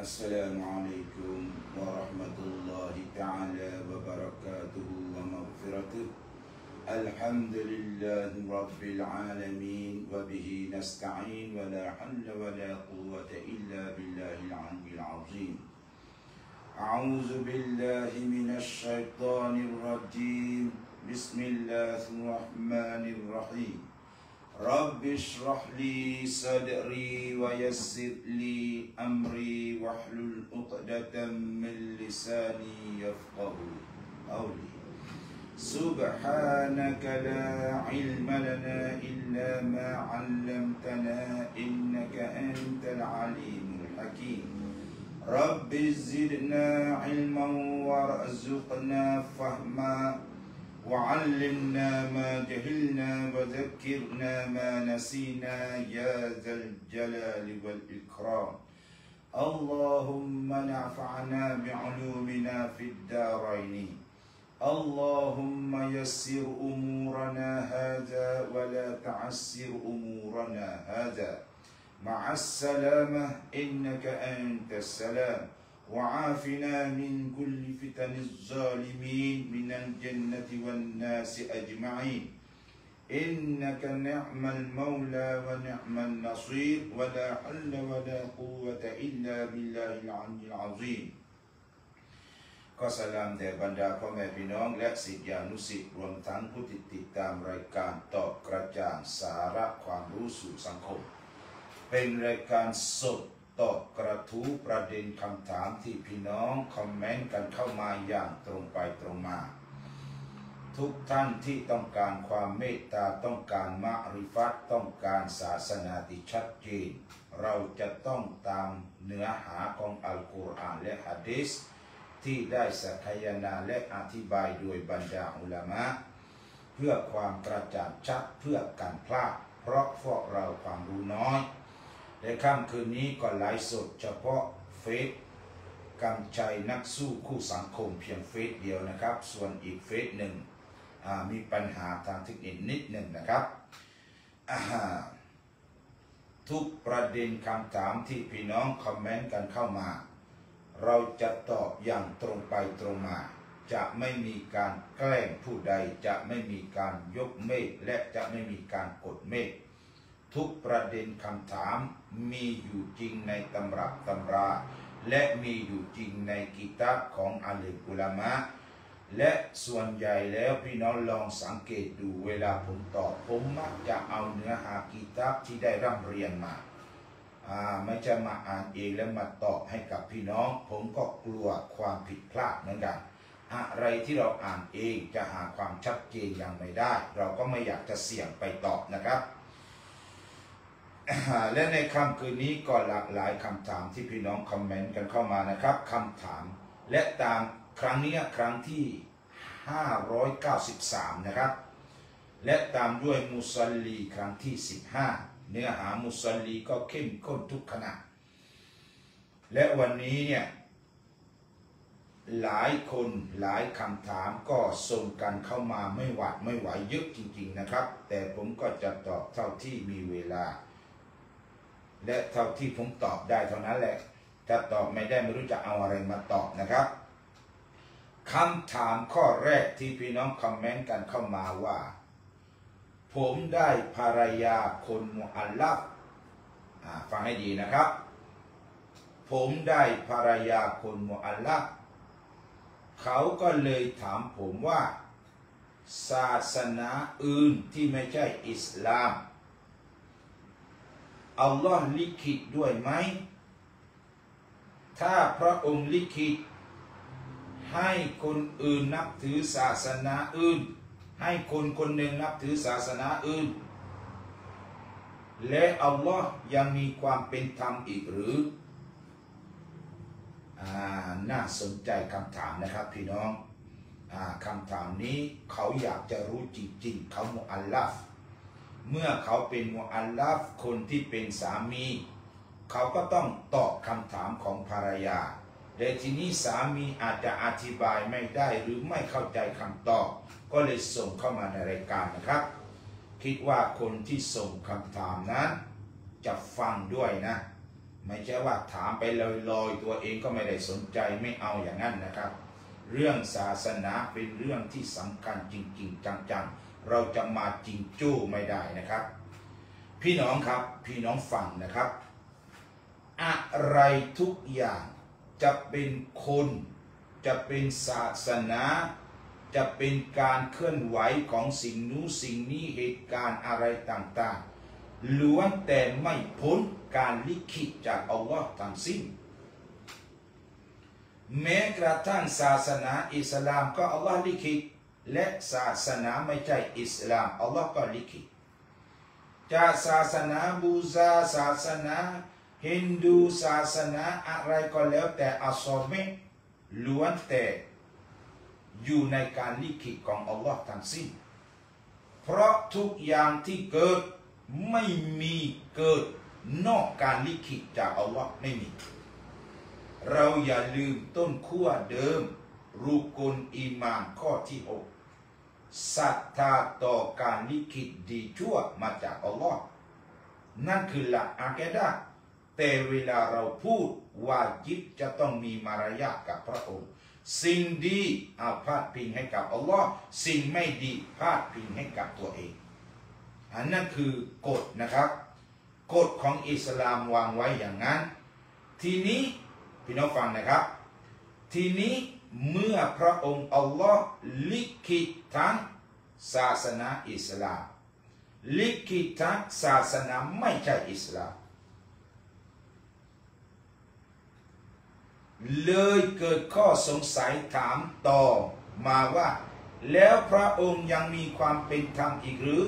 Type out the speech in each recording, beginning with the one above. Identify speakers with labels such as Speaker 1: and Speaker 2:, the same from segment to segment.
Speaker 1: السلام عليكم ورحمة الله تعالى وبركاته ومغفرته. الحمد لله رب العالمين وبه نستعين ولا حول ولا قوة إلا بالله العلي العظيم. أعوذ بالله من الشيطان الرجيم. بسم الله الرحمن الرحيم. رب اشرح لي صدري ويسر لي أمري واحلل عقدة من لساني يفقه قولي. سبحانك لا علم لنا إلا ما علمتنا إنك أنت العليم الحكيم. رب زدنا علما وارزقنا فهما وعلمنا ما جهلنا وذكرنا ما نسينا يا ذا الجلال والإكرام. اللهم نفعنا بعلومنا في الدارين. اللهم يسر أمورنا هذا ولا تعسر أمورنا هذا. مع السلامة إنك أنت السلام. وعافنا من كل فتن الظالمين من الجنة والناس أجمعين. إنك نعم المولى ونعم النصير ولا حول ولا قوة إلا بالله العلي العظيم. ก็สลามแด่บรรดาพ่อแม่พี่น้องและศิษยานุศิษย์รวมทั้งผู้ที่ติดตามรายการตอบกระจ่างสาระความรู้สู่สังคมเป็นรายการสดตอบกระทู้ประเด็นคำถามที่พี่น้องคอมเมนต์กันเข้ามาอย่างตรงไปตรงมาทุกท่านที่ต้องการความเมตตาต้องการมะริฟัตต้องการศาสนาที่ชัดเจนเราจะต้องตามเนื้อหาของอัลกุรอานและหะดีษที่ได้สักยนาและอธิบายโดยบรรดาอุลามะเพื่อความกระจ่างชัดเพื่อการพลาดเพราะพวกเราความรู้น้อยในค่ำคืนนี้ก็ไลฟ์สดเฉพาะเฟซกำชัยนักสู้คู่สังคมเพียงเฟซเดียวนะครับส่วนอีกเฟซหนึ่งมีปัญหาทางเทคนิคนิดหนึ่งนะครับทุกประเด็นคำถามที่พี่น้องคอมเมนต์กันเข้ามาเราจะตอบอย่างตรงไปตรงมาจะไม่มีการแกล้งผู้ใดจะไม่มีการยกเมฆและจะไม่มีการกดเมฆทุกประเด็นคำถามมีอยู่จริงในตำรับตำราและมีอยู่จริงในกิตาบของอาลีอุลามะและส่วนใหญ่แล้วพี่น้องลองสังเกตดูเวลาผมตอบผมมักจะเอาเนื้อหากิตาบที่ได้ร่ำเรียนมาไม่จะมาอ่านเองแล้วมาตอบให้กับพี่น้องผมก็กลัวความผิดพลาดเหมือนกันอะไรที่เราอ่านเองจะหาความชัดเจนยังไม่ได้เราก็ไม่อยากจะเสี่ยงไปตอบนะครับและในค่ำคืนนี้ก็หลากหลายคำถามที่พี่น้องคอมเมนต์กันเข้ามานะครับคำถามและตามครั้งนี้ครั้งที่593นะครับและตามด้วยมุซัลลีครั้งที่15เนื้อหามุซัลลีก็เข้มข้นทุกขณะและวันนี้เนี่ยหลายคนหลายคำถามก็ส่งกันเข้ามาไม่หวาดไม่ไหวเยอะจริงๆนะครับแต่ผมก็จะตอบเท่าที่มีเวลาและเท่าที่ผมตอบได้เท่านั้นแหละถ้าตอบไม่ได้ไม่รู้จะเอาอะไรมาตอบนะครับคำถามข้อแรกที่พี่น้องคอมเมนต์กันเข้ามาว่าผมได้ภรรยาคนมุอัลลัฟฟังให้ดีนะครับผมได้ภรรยาคนมุอัลลัฟเขาก็เลยถามผมว่าศาสนาอื่นที่ไม่ใช่อิสลามอัลลอฮ์ลิขิตด้วยไหมถ้าพระองค์ลิขิตให้คนอื่นนับถือศาสนาอื่นให้คนคนหนึ่งนับถือศาสนาอื่นและอัลลอฮ์ยังมีความเป็นธรรมอีกหรือน่าสนใจคำถามนะครับพี่น้องคำถามนี้เขาอยากจะรู้จริงๆเขามุอัลลัฟเมื่อเขาเป็นมุอัลลัฟคนที่เป็นสามีเขาก็ต้องตอบคำถามของภรรยาแต่ทีนี้สามีอาจจะอธิบายไม่ได้หรือไม่เข้าใจคำตอบก็เลยส่งเข้ามาในรายการนะครับคิดว่าคนที่ส่งคำถามนั้นจะฟังด้วยนะไม่ใช่ว่าถามไปลอยๆตัวเองก็ไม่ได้สนใจไม่เอาอย่างนั้นนะครับเรื่องศาสนาเป็นเรื่องที่สำคัญจริงๆจังๆเราจะมาจริงจู้ไม่ได้นะครับพี่น้องครับพี่น้องฟังนะครับอะไรทุกอย่างจะเป็นคนจะเป็นศาสนาจะเป็นการเคลื่อนไหวของสิ่งนู้นสิ่งนี้เหตุการณ์อะไรต่างๆล้วนแต่ไม่พ้นการลิขิตจากอัลลอฮ์ทั้งสิ้นแม้กระทั่งศาสนาอิสลามก็อัลลอฮ์ลิขิตและศาสนาไม่ใช่อิสลามอัลลอฮ์ก็ลิขิตจากศาสนาบูชาศาสนาฮินดูศาสนาอะไรก็แล้วแต่อัศอมิล้วนแต่อยู่ในการลิขิตของอัลลอฮ์ทั้งสิ้นเพราะทุกอย่างที่เกิดไม่มีเกิดนอกการลิขิตจากอัลลอฮ์ไม่มีเราอย่าลืมต้นขั้วเดิมรุกุนอีมานข้อที่6ศรัทธาต่อการลิขิตดีชั่วมาจากอัลลอฮ์นั่นคือหลักอะกีดะห์แต่เวลาเราพูดวาญิบจะต้องมีมารยาทกับพระองค์สิ่งดีพาดพิงให้กับอัลลอฮ์สิ่งไม่ดีพาดพิงให้กับตัวเองอันนั้นคือกฎนะครับกฎของอิสลามวางไว้อย่างนั้นทีนี้พี่น้องฟังนะครับทีนี้เมื่อพระองค์อัลลอฮ์ลิขิตทั้งศาสนาอิสลามลิขิตทั้งศาสนาไม่ใช่อิสลามเลยเกิดข้อสงสัยถามต่อมาว่าแล้วพระองค์ยังมีความเป็นธรรมอีกหรือ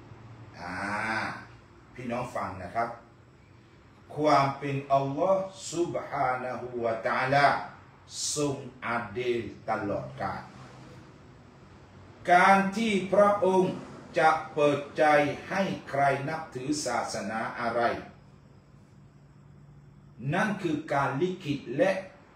Speaker 1: พี่น้องฟังนะครับความเป็นอัลลอฮ์ซุบฮานะฮูวะตะอาลาทรงอาดิลตลอดกาลการที่พระองค์จะเปิดใจให้ใครนับถือศาสนาอะไรนั่นคือการลิขิตและ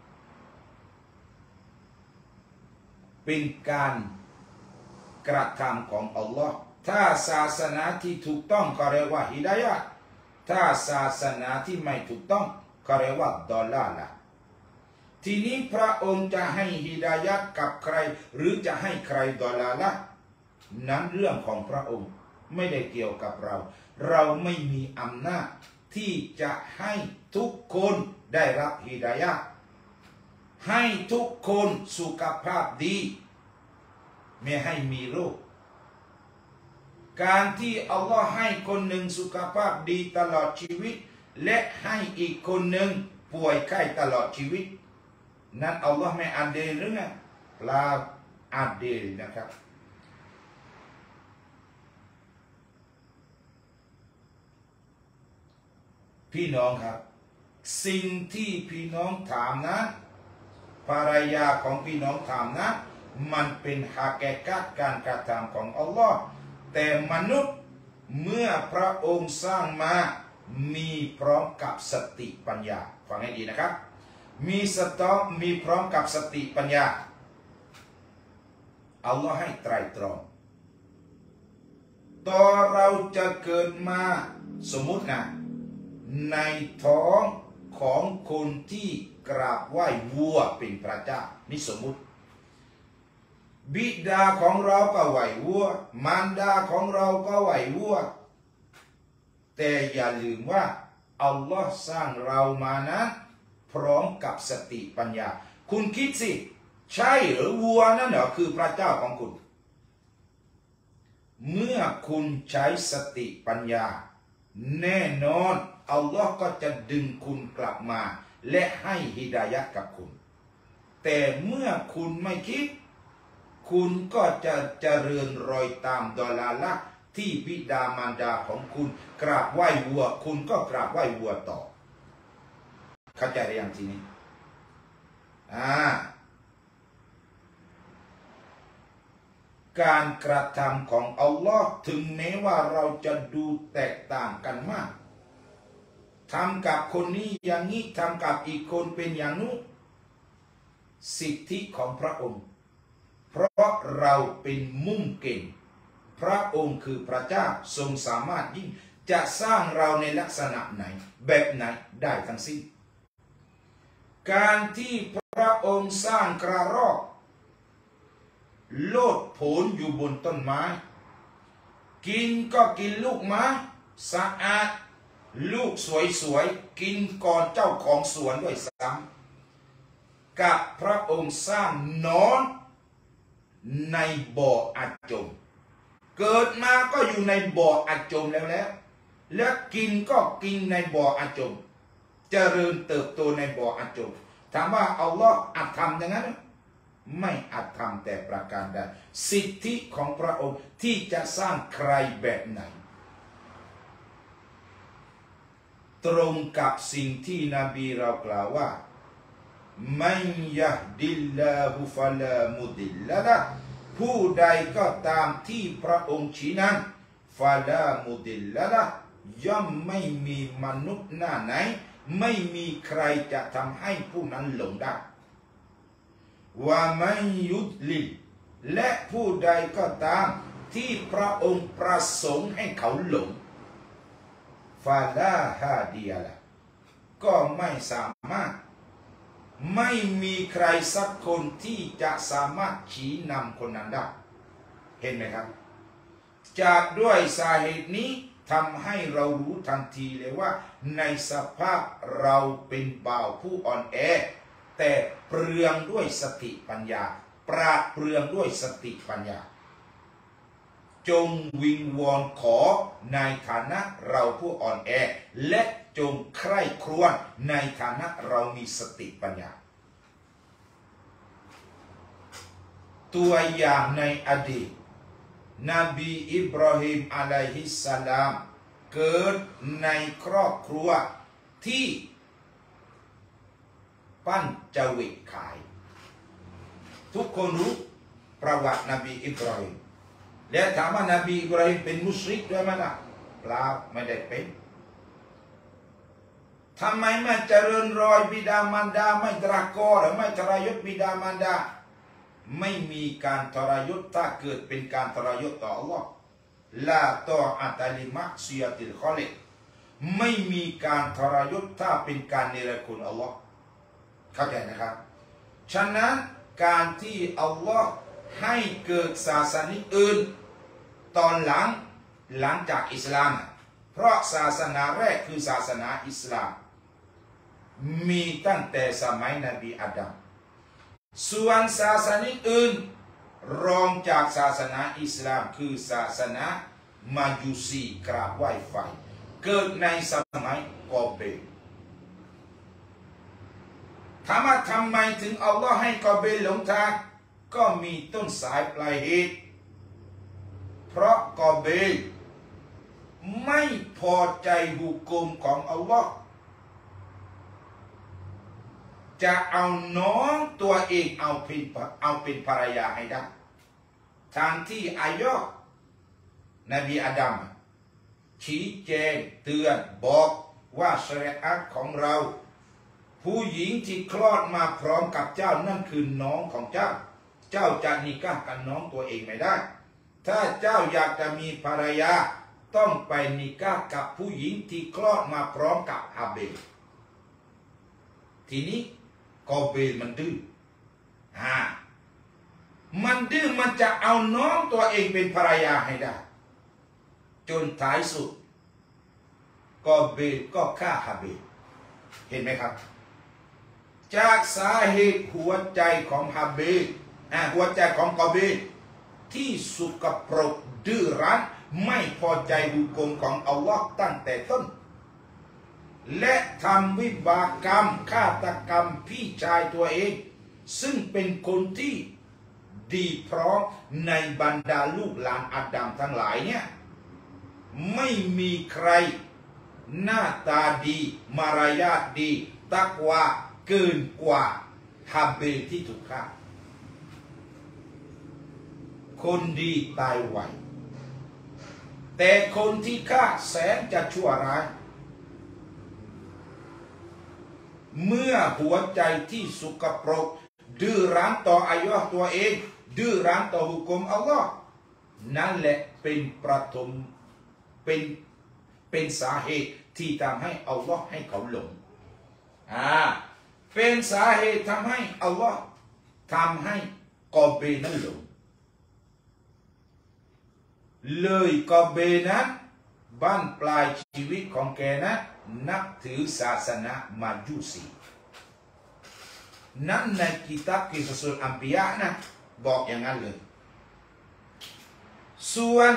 Speaker 1: เป็นการกระทำของอัลลอฮ์ถ้าศาสนาที่ถูกต้องก็เรียกว่าฮิดายะห์ถ้าศาสนาที่ไม่ถูกต้องก็เรียกว่าดอลลาร์ทีนี้พระองค์จะให้ฮิดายะห์กับใครหรือจะให้ใครดอลลาร์นั้นเรื่องของพระองค์ไม่ได้เกี่ยวกับเราเราไม่มีอำนาจที่จะให้ทุกคนได้รับฮิดายะห์ให้ทุกคนสุขภาพดีไม่ให้มีโรคการที่อัลลอฮ์ให้คนหนึ่งสุขภาพดีตลอดชีวิตและให้อีกคนหนึ่งป่วยไข้ตลอดชีวิตนั้นอัลลอฮ์ไม่อาดิลหรือไงเปล่าอาดิลนะครับพี่น้องครับสิ่งที่พี่น้องถามนะภรรยาของพี่น้องถามนะมันเป็นฮะกีกะห์การกระทำของอัลลอฮ์แต่มนุษย์เมื่อพระองค์สร้างมามีพร้อมกับสติปัญญาฟังให้ดีนะครับมีพร้อมกับสติปัญญาอัลลอฮ์ให้ไตรตรองต่อเราจะเกิดมาสมมุตินะในท้องของคนที่กราบไหว้วัวเป็นพระเจ้านี่สมมุติบิดาของเราก็ไหว้วัวมารดาของเราก็ไหว้วัวแต่อย่าลืมว่าอัลลอฮ์สร้างเรามานะพร้อมกับสติปัญญาคุณคิดสิใช่หรือวัวนั่นเหรอคือพระเจ้าของคุณเมื่อคุณใช้สติปัญญาแน่นอนอัลลอฮ์ก็จะดึงคุณกลับมาและให้ฮิดายะห์กับคุณแต่เมื่อคุณไม่คิดคุณก็จะเจริญรอยตามดอลาละที่บิดามารดาของคุณกราบไหว้วัวคุณก็กราบไหว้วัวต่อเข้าใจหรือยังทีนี้การกระทำของอัลลอฮ์ถึงแม้ว่าเราจะดูแตกต่างกันมากทำกับคนนี้อย่างนี้ทำกับอีกคนเป็นอย่างนู้นสิทธิของพระองค์เพราะเราเป็นมุ่งเก่งพระองค์คือพระเจ้าทรงสามารถยิ่งจะสร้างเราในลักษณะไหนแบบไหนได้ทั้งสิ้นการที่พระองค์สร้างกระรอกโลดโผนอยู่บนต้นไม้กินก็กินลูกไม้สะอาดลูกสวยๆกินก่อนเจ้าของสวนด้วยซ้ำกับพระองค์สร้างนอนในบ่ออัดจมเกิดมาก็อยู่ในบ่ออัดจมแล้วกินก็กินในบ่ออัดจมเจริญเติบโตในบ่ออัดจมถามว่าอัลลอฮ์อัดทำอย่างนั้นไม่อาจทำแต่ประการใดสิทธิของพระองค์ที่จะสร้างใครแบบไหนตรงกับสิ่งที่นบีเรากล่าวว่ามันยะดิลลาฮุฟะลามุดิลละละผู้ใดก็ตามที่พระองค์ชี้นั้นฟะลามุดิลละละย่อมไม่มีมนุษย์หน้าไหนไม่มีใครจะทำให้ผู้นั้นหลงได้ว่ามันยุดลิและผู้ใดก็ตามที่พระองค์ประสงค์ให้เขาหลงฟาลาฮาดียะละก็ไม่สามารถไม่มีใครสักคนที่จะสามารถชี้นำคนนั้นได้เห็นไหมครับจากด้วยสาเหตุนี้ทำให้เรารู้ทันทีเลยว่าในสภาพเราเป็นบ่าวผู้อ่อนแอแต่เปลืองด้วยสติปัญญาปราดเปลืองด้วยสติปัญญาจงวิงวอนขอในฐานะเราผู้อ่อนแอและจงใคร่ครวญในฐานะเรามีสติปัญญาตัวอย่างในอดีตนบีอิบราฮิมอะลัยฮิสสลามเกิดในครอบครัวที่ปั้นจวิตขายทุกคนรู้ประวัตินบีอิบราฮิมและถามว่านบีอิบราฮิมเป็นมุชริกด้วยมั้ยล่ะเปล่าไม่ได้เป็นทำไมไม่เจริญรอยบิดามารดาไม่ตรากอหรือไม่ทรยศบิดามารดาไม่มีการทรยศถ้าเกิดเป็นการทรยศต่ออัลลอฮ์ลาตออัตลิมักซียติลคอลิกไม่มีการทรยศถ้าเป็นการเนรคุณอัลลอฮ์เข้าใจนะครับฉะนั้นการที่อัลลอฮ์ให้เกิดศาสนาอื่นตอนหลังจากอิสลามเพราะศาสนาแรกคือศาสนาอิสลามมีตั้งแต่สมัยนบีอาดัมส่วนศาสนาอื่นรองจากศาสนาอิสลามคือศาสนามาจูซีกราบไหว้ไฟเกิดในสมัยกอเบลถามว่าทำไมถึงอัลลอฮ์ให้กอเบลหลงทางก็มีต้นสายปลายเหตุเพราะกอเบลไม่พอใจหุกมของอัลลอฮ์จะเอาน้องตัวเองเอาเป็นภรรยาให้ได้ทางที่อายะนบีอาดัมชี้แจงเตือนบอกว่าชะรีอะห์ของเราผู้หญิงที่คลอดมาพร้อมกับเจ้านั่นคือน้องของเจ้าเจ้าจะนิกะห์กับน้องตัวเองไม่ได้ถ้าเจ้าอยากจะมีภรรยาต้องไปนิกะห์กับผู้หญิงที่คลอดมาพร้อมกับฮาเบลทีนี้กอเบลมันดื้อมันดื้อมันจะเอาน้องตัวเองเป็นภรรยาให้ได้จนท้ายสุดกอเบลก็ฆ่าฮาเบลเห็นไหมครับจากสาเหตุหัวใจของฮาเบลหัวใจของกอเบลที่สุกปรกดื้อรั้นไม่พอใจหุกมของอัลลอฮ์ตั้งแต่ต้นและทำวิบากกรรมฆาตกรรมพี่ชายตัวเองซึ่งเป็นคนที่ดีพร้อมในบรรดาลูกหลานอาดัมทั้งหลายเนี่ยไม่มีใครหน้าตาดีมารยาทดีตักวาเกินกว่าฮาเบลที่ถูกฆ่าคนดีตายไวแต่คนที่ฆ่าแสนจะชั่วร้ายเมื่อหัวใจที่สุกปรกดื้อรั้นต่ออายะห์ตัวเองดื้อรั้นต่อหุกมอัลลอฮ์นั่นแหละเป็นประถมเป็นเป็นสาเหตุที่ทำให้อัลลอฮ์ให้เขาหลงเป็นสาเหตุทำให้อัลลอฮ์ทำให้กอเบนั้นหลงเลยกอเบนั้นบ้านปลายชีวิตของแกนั้นนับถือศาสนามาจูซีนั้นในกิตาบกิสสุลอัมบิยะนะบอกอย่างนั้นเลยส่วน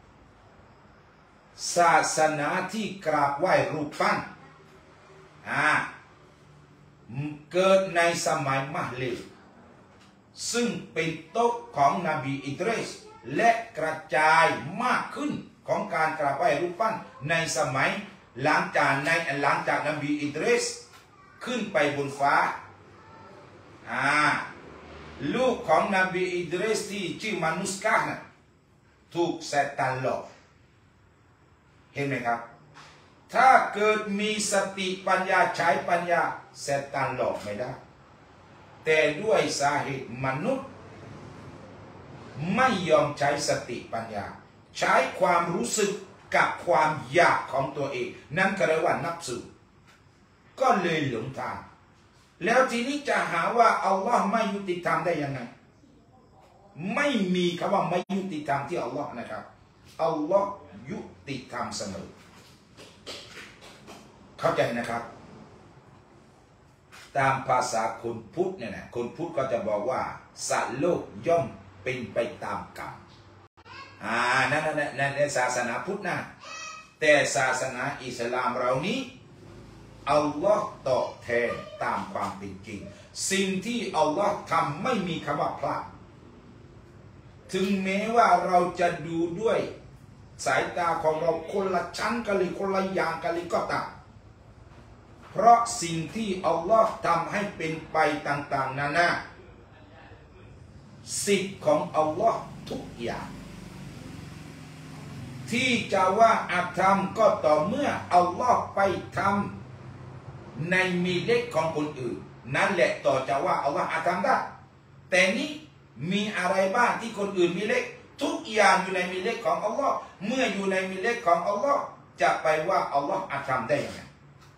Speaker 1: ศาสนาที่กราบไหว้รูปปั้นเกิดในสมัยมะเลซึ่งเป็นโต๊ะของนบีอิดริสและกระจายมากขึ้นของการกราบไหว้รูปปั้นในสมัยหลังจากนบีอิดริสขึ้นไปบนฟ้าลูกของนบีอิดริสที่ชื่อมานุสกะนะถูกแซตานหลอกเห็นไหมครับถ้าเกิดมีสติปัญญาใช้ปัญญาแซตานหลอกไม่ได้แต่ด้วยสาเหตุมนุษย์ไม่ยอมใช้สติปัญญาใช้ความรู้สึกกับความอยากของตัวเองนั่นก็เรียกว่านับสืบก็เลยหลงทางแล้วทีนี้จะหาว่าอัลลอฮ์ไม่ยุติธรรมได้ยังไงไม่มีคำว่าไม่ยุติธรรมที่อัลลอฮ์นะครับอัลลอฮ์ยุติธรรมเสมอเข้าใจนะครับตามภาษาคนพุทธเนี่ยนะคนพุทธก็จะบอกว่าสัตว์โลกย่อมเป็นไปตามกรรมนั่นศาสนาพุทธนะแต่ศาสนาอิสลามเรานี้อัลลอฮ์ตอบแทนตามความเป็นจริงสิ่งที่อัลลอฮ์ทำไม่มีคำว่าพลาดถึงแม้ว่าเราจะดูด้วยสายตาของเราคนละชั้นกันเลยคนละอย่างกันเลยก็ตามเพราะสิ่งที่อัลลอฮ์ทำให้เป็นไปต่างๆนานาสิทธิ์ของอัลลอฮ์ทุกอย่างที่จะว่าอาธรรมก็ต่อเมื่ออัลลอฮ์ไปทำในมิเลกของคนอื่นนั่นแหละต่อจะว่าอัลลอฮ์อาธรรมได้แต่นี้มีอะไรบ้างที่คนอื่นมิเลกทุกอย่างอยู่ในมิเลกของอัลลอฮ์เมื่ออยู่ในมิเลกของอัลลอฮ์จะไปว่าอัลลอฮ์อาธรรมได้ยังไง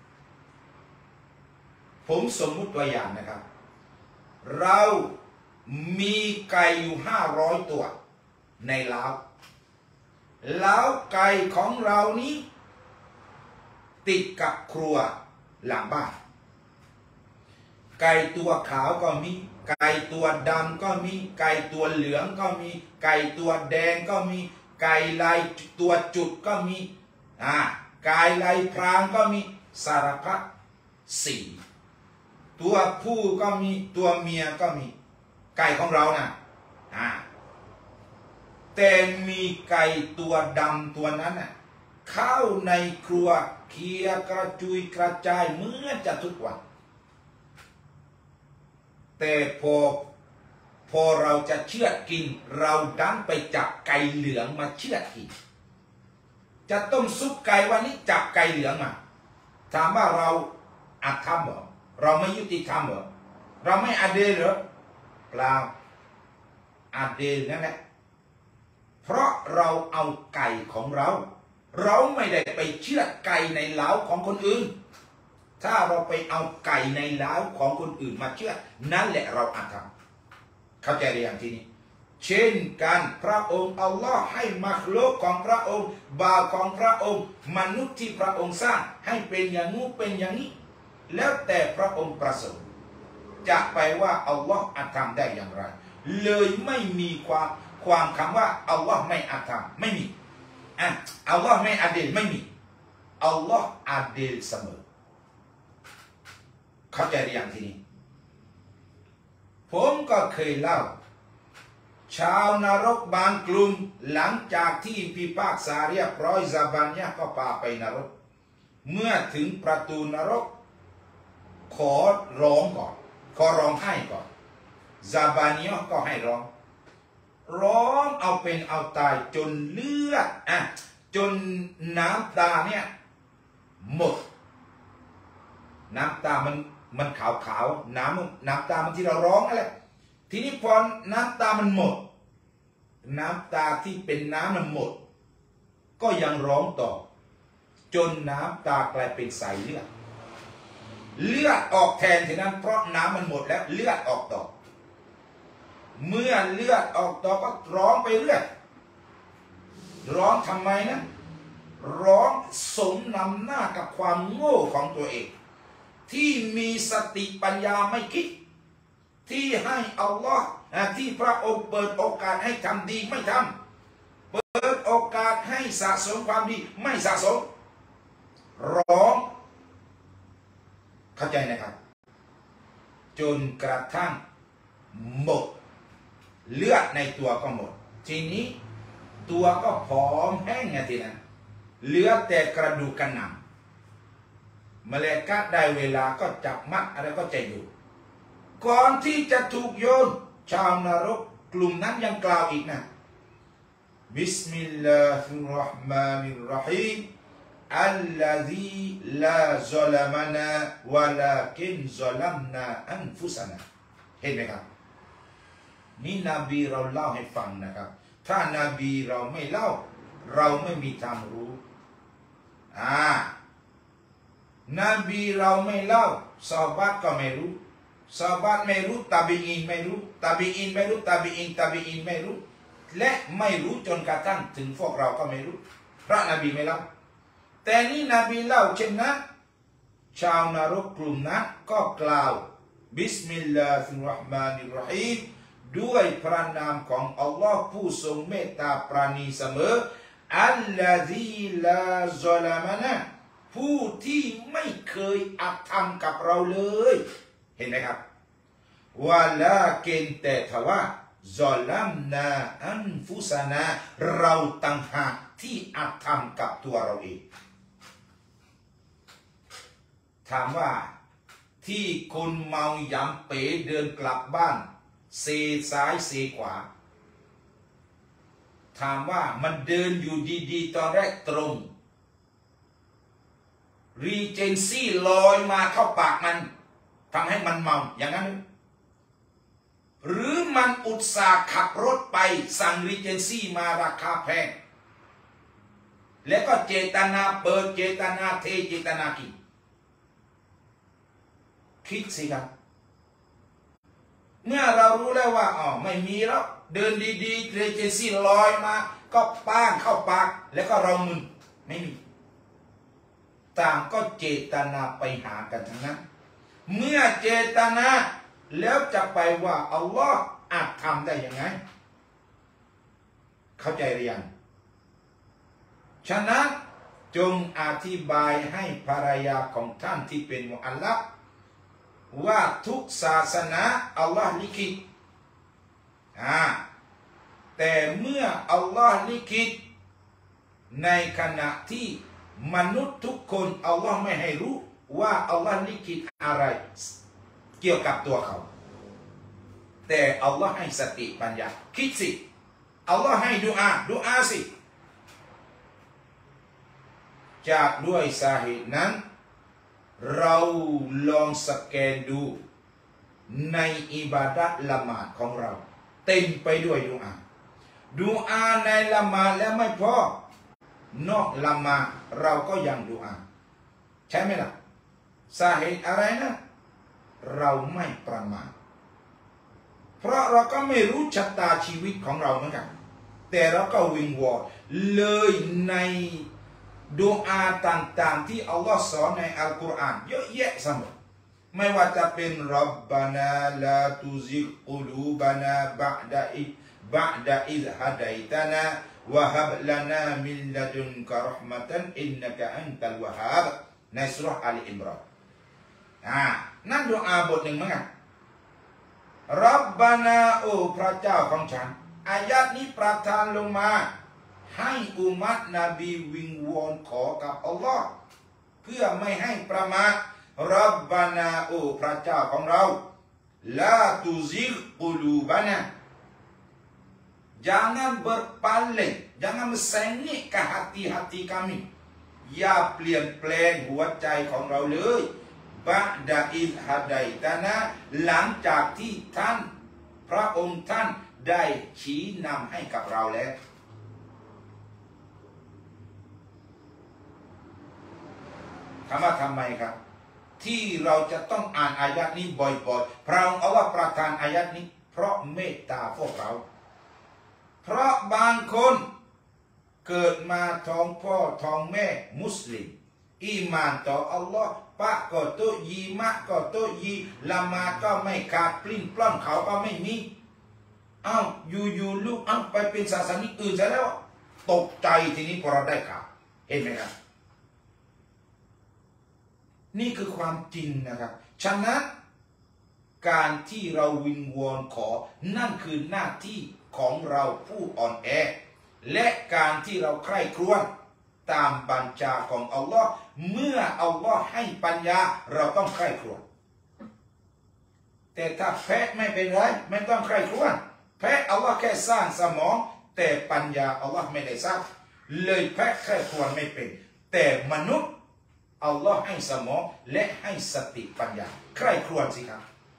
Speaker 1: ผมสมมุติตัวอย่างนะครับเรามีไก่อยู่500ตัวในเล้าแล้วไก่ของเรานี้ติดกับครัวหลังบ้านไก่ตัวขาวก็มีไก่ตัวดำก็มีไก่ตัวเหลืองก็มีไก่ตัวแดงก็มีไก่ลายตัวจุดก็มีไก่ลายพรางก็มีสารพัดสีตัวผู้ก็มีตัวเมียก็มีไก่ของเรานะแต่มีไก่ตัวดำตัวนั้นเข้าในครัวเคียกระจุยกระจายเหมือนจะทุกวันแต่พอเราจะเชือดกินเราดันไปจับไก่เหลืองมาเชือดกินจะต้มซุปไก่วันนี้จับไก่เหลืองมาถามว่าเราอาธรรมเหรอเราไม่ยุติธรรมเหรอเราไม่อาเดลเหรอเปล่าอาเดลนั่นแหละเพราะเราเอาไก่ของเราไม่ได้ไปเชือดไก่ในเล้าของคนอื่นถ้าเราไปเอาไก่ในเล้าของคนอื่นมาเชือดนั่นแหละเราอาธรรมเข้าใจหรือยังทีนี้เช่นกันพระองค์อัลลอฮ์ให้มัคลุกของพระองค์บ่าวของพระองค์มนุษย์ที่พระองค์สร้างให้เป็นอย่างนู้นเป็นอย่างนี้แล้วแต่พระองค์ประสงค์จะไปว่าอัลลอฮ์อาธรรมได้อย่างไรเลยไม่มีความคำว่าอัลลอฮ์ไม่อาธรรมไม่มีอัลลอฮ์ไม่อาเดลไม่มีอัลลอฮ์อาเดลเสมอเข้าใจหรือยังทีนี้ผมก็เคยเล่าชาวนรกบางกลุ่มหลังจากที่พิพากษาเรียบร้อยซาบานยะก็พาไปนรกเมื่อถึงประตูนรกขอร้องก่อนขอร้องไห้ก่อนซาบานยะก็ให้ร้องเอาเป็นเอาตายจนเลือดจนน้ำตาเนี่ยหมดน้ำตามันขาวน้ำตามันที่เราร้องอะไรทีนี้พอน้ำตามันหมดน้ำตาที่เป็นน้ำมันหมดก็ยังร้องต่อจนน้ำตากลายเป็นสายเลือดเลือดออกแทนทีนั้นเพราะน้ำมันหมดแล้วเลือดออกต่อเมื่อเลือดออกต่อก็ร้องไปเรื่อยร้องทำไมนะร้องสมนำหน้ากับความโง่ของตัวเองที่มีสติปัญญาไม่คิดที่ให้อัลลอฮ์ที่พระองค์เปิดโอกาสให้ทำดีไม่ทำเปิดโอกาสให้สะสมความดีไม่สะสมร้องเข้าใจนะครับจนกระทั่งหมดเลือดในตัวก็หมดทีนี้ตัวก็ผอมแห้งไงทีนั้นเหลือแต่กระดูกกระหน่ำมลาอิกะฮ์ได้เวลาก็จับมัดอะไรก็จะอยู่ก่อนที่จะถูกโยนชาวนรกกลุ่มนั้นยังกล่าวอีกนะบิสมิลลาฮิรเราะห์มานิรเราะฮีมอัลลซีลาซอลามนาวะลากินซอลัมนาอันฟุซานาเห็นไหมครับนี่นบีเราเล่าให้ฟังนะครับถ้านาบีเราไม่เล่าเราไม่มีทางรู้นบีเราไม่เล่าซอฮาบะห์ก็ไม่รู้ซอฮาบะห์ไม่รู้ตาบีอีนไม่รู้ตาบีอีนไม่รู้ตาบีอีนไม่รู้และไม่รู้จนกระทั่งถึงพวกเราก็ไม่รู้พระนบีไม่เล่าแต่นี่นบีเล่าเช่นนั้นชาวนรกกลุ่มนั้นก็กล่าวบิสมิลลาฮิรเราะห์มานิรเราะฮีมด้วยพระนามของอัลลอฮ์ผู้ทรงเมตตาปราณีเสมออัลลอฮีลาซอลามนะผู้ที่ไม่เคยอาธรรมกับเราเลยเห็นไหมครับวะลาเกนแต่ทว่าซอลัมนาอันฟุซานาเราต่างหากที่อาธรรมกับตัวเราเองถามว่าที่คนเมายำเป๋เดินกลับบ้านเซซ้ายเซขวาถามว่ามันเดินอยู่ดีๆตอนแรกตรงรีเจนซี่ลอยมาเข้าปากมันทำให้มันเมาอย่างนั้นหรือมันอุตส่าห์ขับรถไปสั่งรีเจนซี่มาราคาแพงแล้วก็เจตนาเปิดเจตนาเทเจตนากินคิดสิครับเมื่อเรารู้แล้วว่าไม่มีแล้วเดินดีๆเรเจนซี่ลอยมาก็ป้างเข้าปากแล้วก็เรามึนไม่มีต่างก็เจตนาไปหากันทั้งนั้นเมื่อเจตนาแล้วจะไปว่าอัลลอฮ์อาจทำได้ยังไงเข้าใจหรือยังฉะนั้นจงอธิบายให้ภรรยาของท่านที่เป็นมุอัลลัฟว่าทุกศาสนาอัลลอฮ์ลิขิตแต่เมื่ออัลลอฮ์ลิขิตในขณะที่มนุษย์ทุกคนอัลลอฮ์ไม่ให้รู้ว่าอัลลอฮ์ลิขิตอะไรเกี่ยวกับตัวเขาแต่อัลลอฮ์ให้สติปัญญาคิดสิอัลลอฮ์ให้ดุอาสิจากด้วยสาเหตุนั้นเราลองสแกนดูในอิบาดะห์ละหมาดของเราเต็มไปด้วยดุอาในละหมาดแล้วไม่พอนอกละหมาดเราก็ยังดุอาใช่ไหมล่ะสาเหตุอะไรนะเราไม่ประมาทเพราะเราก็ไม่รู้ชะตาชีวิตของเราเหมือนกันแต่เราก็วิงวอนเลยในดุอาต่างๆที่อัลลอฮ์สอนในอัลกุรอานเยอะแยะเสมอไม่ว่าจะเป็นรับบานาลาตุซิกกุลูบานาบะดะอิซฮะดัยตานาวะฮับลานามินลาดุนกะเราะห์มะตันอินนะกะอันตัลวะฮาบในซูเราะห์อาลีอิมรอนนั่นดุอาบทหนึ่งเหมือนกันรับบานาโอ้พระเจ้าของฉันอายะห์นี้ประทานลงมาให้อุมัตนบีวิงวอนขอกับอัลลอฮ์เพื่อไม่ให้ประมาทรับบานาโอ้พระเจ้าของเราลาตุซิกกุลูบานาjangan berpaling jangan mesengik ke hati-hati kamiอย่าเปลี่ยนแปลงหัวใจของเราเลยบะดาอิฮะดัยตานะหลังจากที่ท่านพระองค์ท่านได้ชี้นำให้กับเราแล้วถามว่าทำไมครับที่เราจะต้องอ่านอายัดนี้บ่อยๆพระองค์เอาว่าประทานอายัดนี้เพราะเมตตาพวกเราเพราะบางคนเกิดมาท้องพ่อท้องแม่มุสลิมอีมานต่ออัลลอฮ์ปะก็โตยีมะก็โตยีละหมาดก็ไม่ขาดปลิ้นปล้อนเขาก็ไม่มีอยู่ลูกไปเป็นศาสนิกอื่นซะแล้วตกใจทีนี้พอเราได้ข่าวเห็นไหมครับนี่คือความจริงนะครับฉะนั้นการที่เราวิงวอนขอนั่นคือหน้าที่ของเราผู้อ่อนแอและการที่เราใคร่ครวญตามบัญชาของอัลลอฮ์เมื่ออัลลอฮ์ให้ปัญญาเราต้องใคร่ครวญแต่ถ้าแพะไม่เป็นไรไม่ต้องใคร่ครวญแพะอัลลอฮ์แค่สร้างสมองแต่ปัญญาอัลลอฮ์ไม่ได้สร้างเลยแพะใคร่ครวญไม่เป็นแต่มนุษย์อัลลอฮ์ให้สมองและให้สติปัญญาใคร่ครวญสิครับ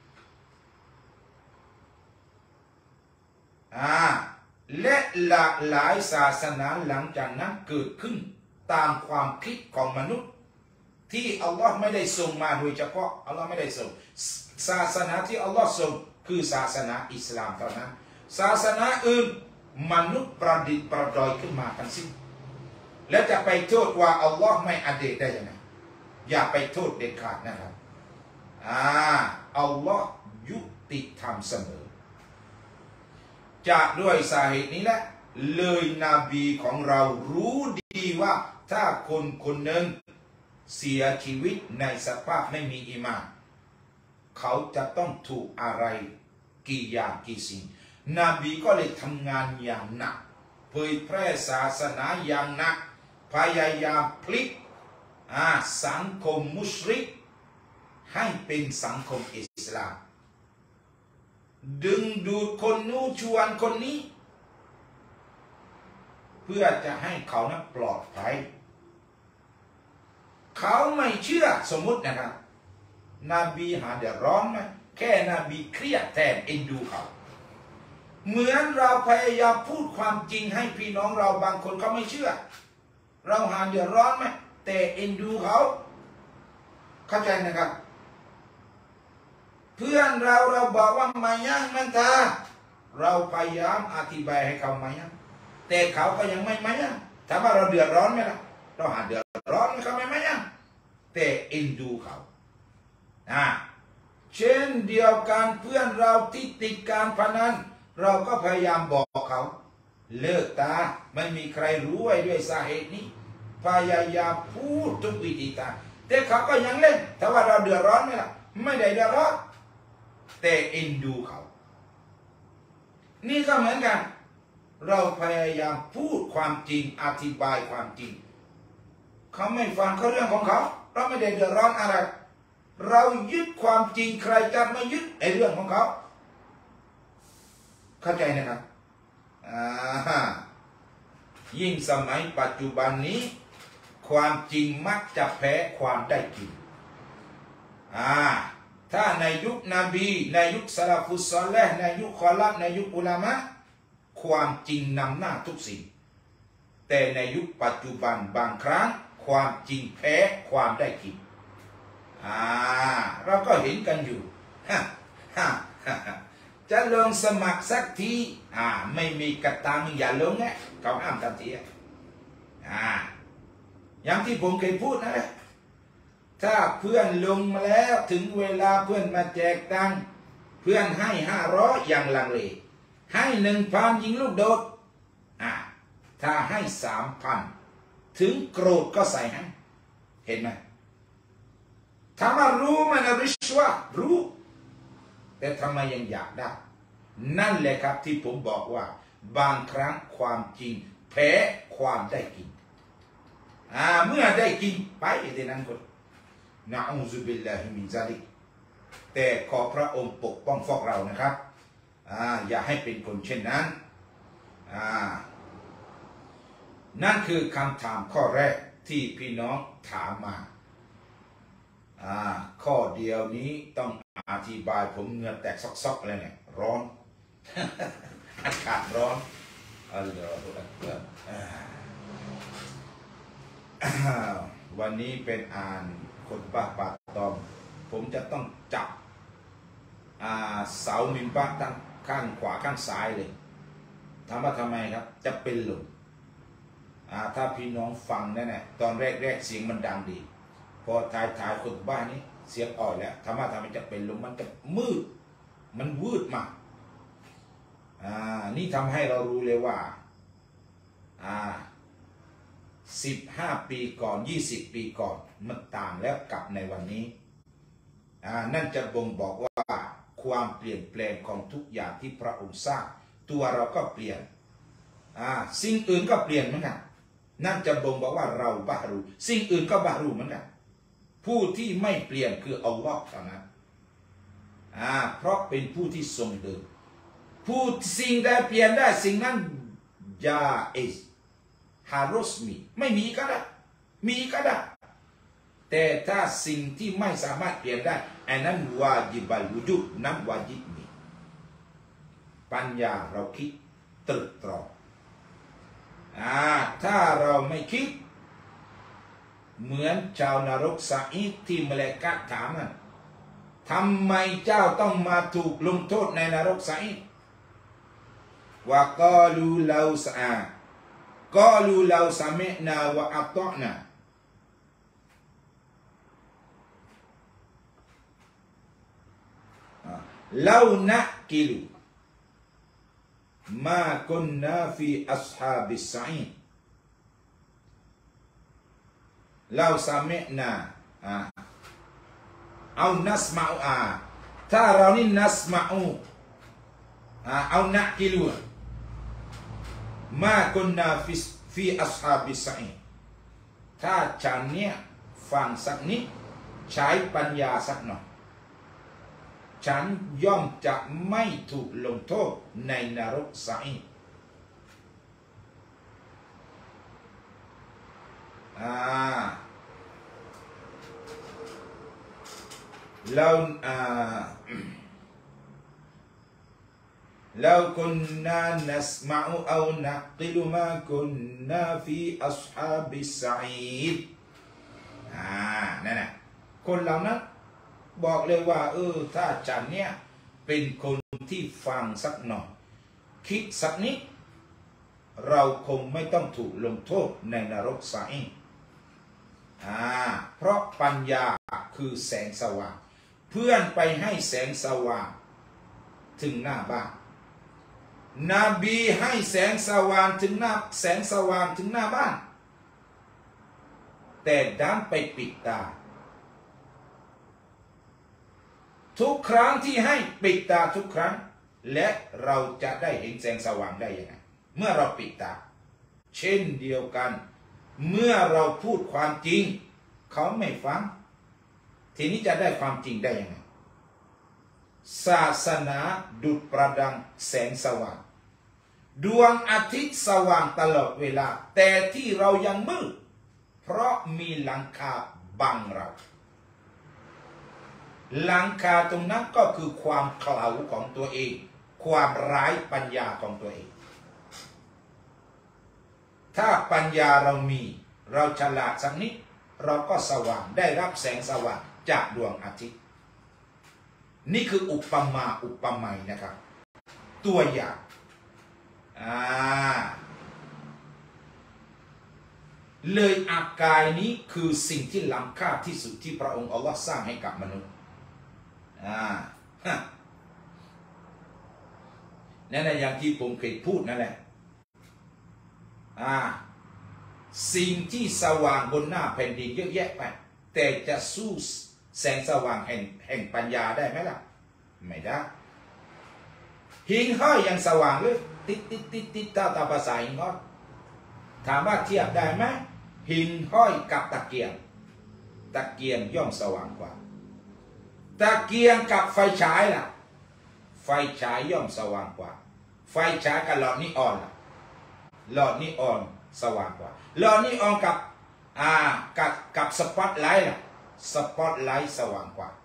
Speaker 1: และหลากหลายศาสนาหลังจากนั้นเกิดขึ้นตามความคิดของมนุษย์ที่อัลลอฮ์ไม่ได้ส่งมาโดยเฉพาะอัลลอฮ์ไม่ได้ส่งศาสนาที่อัลลอฮ์ส่งคือศาสนาอิสลามเท่านั้นศาสนาอื่นมนุษย์ประดิษฐ์ประดอยขึ้นมาทั้งสิ้นและจะไปโทษว่าอัลลอฮ์ไม่อาเดชได้ยังไงอย่าไปโทษเด็ดขาดนะครับอัลลอฮ์ยุติธรรมเสมอจากด้วยสาเหตุนี้แหละเลยนบีของเรารู้ดีว่าถ้าคนคนหนึ่งเสียชีวิตในสภาพไม่มีอีหม่านเขาจะต้องถูกอะไรกี่อย่างกี่สิ่งนบีก็เลยทำงานอย่างหนักเผยแพร่ศาสนาอย่างหนักพยายามพลิกสังคมมุชริกให้เป็นสังคมอิสลามดึงดูดคนนู้นชวนคนนี้เพื่อจะให้เขานั้นปลอดภัยเขาไม่เชื่อสมมุตินะครับนบีหาเดือดร้อนไหมแค่นบีเครียดแทนเอ็นดูเขาเหมือนเราพยายามพูดความจริงให้พี่น้องเราบางคนเขาไม่เชื่อเราหาเดือดร้อนไหมแต่เอ็นดูเขาเข้าใจนะครับเพื่อนเราบอกว่ามายังมันทาเราพยายามอธิบายให้เขามายังแต่เขาก็ยังไม่มายังถามว่าเราเดือดร้อนไหมล่ะเราหาเดือดร้อนเขาไม่มายังแต่เอ็นดูเขาเช่นเดียวกันเพื่อนเราที่ติดการพนันเราก็พยายามบอกเขาเลิกตาไม่มีใครรู้ไว้ด้วยสาเหตุนี้พยายามพูดทุกวิธีทางแต่เขาก็ยังเล่นแต่ว่าเราเดือดร้อนไหมล่ะไม่ได้เดือดร้อนแต่เอ็นดูเขานี่ก็เหมือนกันเราพยายามพูดความจริงอธิบายความจริงเขาไม่ฟังเขาเรื่องของเขาเราไม่ได้เดือดร้อนอะไรเรายึดความจริงใครจะไม่ยึดไอ้เรื่องของเขาเข้าใจนะครับยิ่งสมัยปัจจุบันนี้ความจริงมักจะแพ้ความได้จริงถ้าในยุคนบีในยุคซะลาฟุสซอลิห์ในยุคคอลัฟในยุคอุลามะความจริงนำหน้าทุกสิ่งแต่ในยุคปัจจุบันบางครั้งความจริงแพ้ความได้จริงเราก็เห็นกันอยู่จะลงสมัครสักทีไม่มีกระตังอย่าลงเขาห้ามทันทีอย่างที่ผมเคยพูดนะถ้าเพื่อนลงมาแล้วถึงเวลาเพื่อนมาแจกตังค์เพื่อนให้500อย่างลังเลให้ 1,000 ยิงลูกโดดถ้าให้ 3,000 ถึงโกรธก็ใส่ให้เห็นไหมถามว่ารู้ไหมนะริชวะรู้แต่ทำไมยังอยากได้นั่นแหละครับที่ผมบอกว่าบางครั้งความจริงแพ้ความได้กินเมื่อได้กินไปในนั้นก็นะอูซุบิลลาฮิมินซาลิกแต่ขอพระองค์ปกป้องพวกเรานะครับอย่าให้เป็นคนเช่นนั้นนั่นคือคำถามข้อแรกที่พี่น้องถามมาข้อเดียวนี้ต้องอธิบายผมเหงื่อแตกซอกๆเลยเนี่ยร้อน อากาศร้อนอัลลอฮฺอักบัรวันนี้เป็นอ่านคนบ้าปากตอมผมจะต้องจับเสามิมบัตตั้งข้างขวาข้างซ้ายเลยถามว่าทำไมครับจะเป็นลมถ้าพี่น้องฟังนั่นแหละตอนแรกเสียงมันดังดีพอถ่ายคนบ้านนี้เสียงอ่อยแล้วถามว่าทำไมจะเป็นลมมันจะมืดมันวืดมากนี่ทำให้เรารู้เลยว่า15 ปีก่อน20 ปีก่อนมันต่างแล้วกับในวันนี้นั่นจะบ่งบอกว่าความเปลี่ยนแปลงของทุกอย่างที่พระองค์สร้างตัวเราก็เปลี่ยนสิ่งอื่นก็เปลี่ยนเหมือนกันนั่นจะบ่งบอกว่าเราบารูสิ่งอื่นก็บารูเหมือนกันผู้ที่ไม่เปลี่ยนคืออัลลอฮ์เท่านั้นเพราะเป็นผู้ที่ทรงเดิมผู้สิ่งใดเปลี่ยนได้สิ่งนั้นยาเอสฮารสมีไม่มีก็ได้มีก็ได้แต่ถ้าสิ่งที่ไม่สามารถเปลี่ยนได้อันนั้นวาญิบัลวุจุนั้นวาญิบมีปัญญาเราคิดตรึกตรองถ้าเราไม่คิดเหมือนชาวนรกซาอิดที่มลาอิกะฮ์ถามนั้นทำไมเจ้าต้องมาถูกลงโทษในนรกซาอิดวะกาลูลาซากาลูลาซามินาวะอัตอนาลานะกิลูมาคุนนาฟีอัศฮาบิสซัยลาซามินาเอานัสมาอูถ้าเรานี่นัสมาอูเอานะกิลูมาคุนนาฟีอัศฮาบิสซัยถ้าฉันเนี่ยฟังสักนิดใช้ปัญญาสักหน่อยฉันย่อมจะไม่ถูกลงโทษในนรกซาอิดلو كنا نسمع أو نعقل ما كنا في أصحاب السعير นั่นแหละคนเหล่านั้นบอกเลยว่าถ้าฉันเนี่ยเป็นคนที่ฟังสักหน่อยคิดสักนิดเราคงไม่ต้องถูกลงโทษในนรกซาอิดเพราะปัญญาคือแสงสว่างเพื่อนไปให้แสงสว่างถึงหน้าบ้านนบีให้แสงสว่างถึงหน้าบ้านแต่ดันไปปิดตาทุกครั้งที่ให้ปิดตาทุกครั้งและเราจะได้เห็นแสงสว่างได้ยังไงเมื่อเราปิดตาเช่นเดียวกันเมื่อเราพูดความจริงเขาไม่ฟังทีนี้จะได้ความจริงได้ยังไงศาสนาดุจประดังแสงสว่างดวงอาทิตย์สว่างตลอดเวลาแต่ที่เรายังมืดเพราะมีหลังคาบังเราหลังคาตรงนั้นก็คือความเขลาของตัวเองความไร้ปัญญาของตัวเองถ้าปัญญาเรามีเราฉลาดสักนิดเราก็สว่างได้รับแสงสว่างจากดวงอาทิตย์นี่คืออุปมาอุปไมยนะครับตัวอย่างเลยอากายนี้คือสิ่งที่ล้ำค่าที่สุดที่พระองค์อัลลอฮ์สร้างให้กับมนุษย์นั่นแหละอย่างที่ผมเคยพูดนั่นแหละสิ่งที่สว่างบนหน้าแผ่นดินเยอะแยะไปแต่จะสู้แสงสว่างแห่งปัญญาได้ไหมล่ะไม่ได้หิ่งห้อยยังสว่างเลยติดตามภาษาหิ่งห้อยถามว่าเทียบได้ไหมหิ่งห้อยกับตะเกียงย่อมสว่างกว่าตะเกียงกับไฟฉายล่ะไฟฉายย่อมสว่างกว่าไฟฉายกับหลอดนีออนล่ะหลอดนีออนสว่างกว่าหลอดนีออนกับสปอตไลท์ล่ะสปอตไลท์สว่างกว่า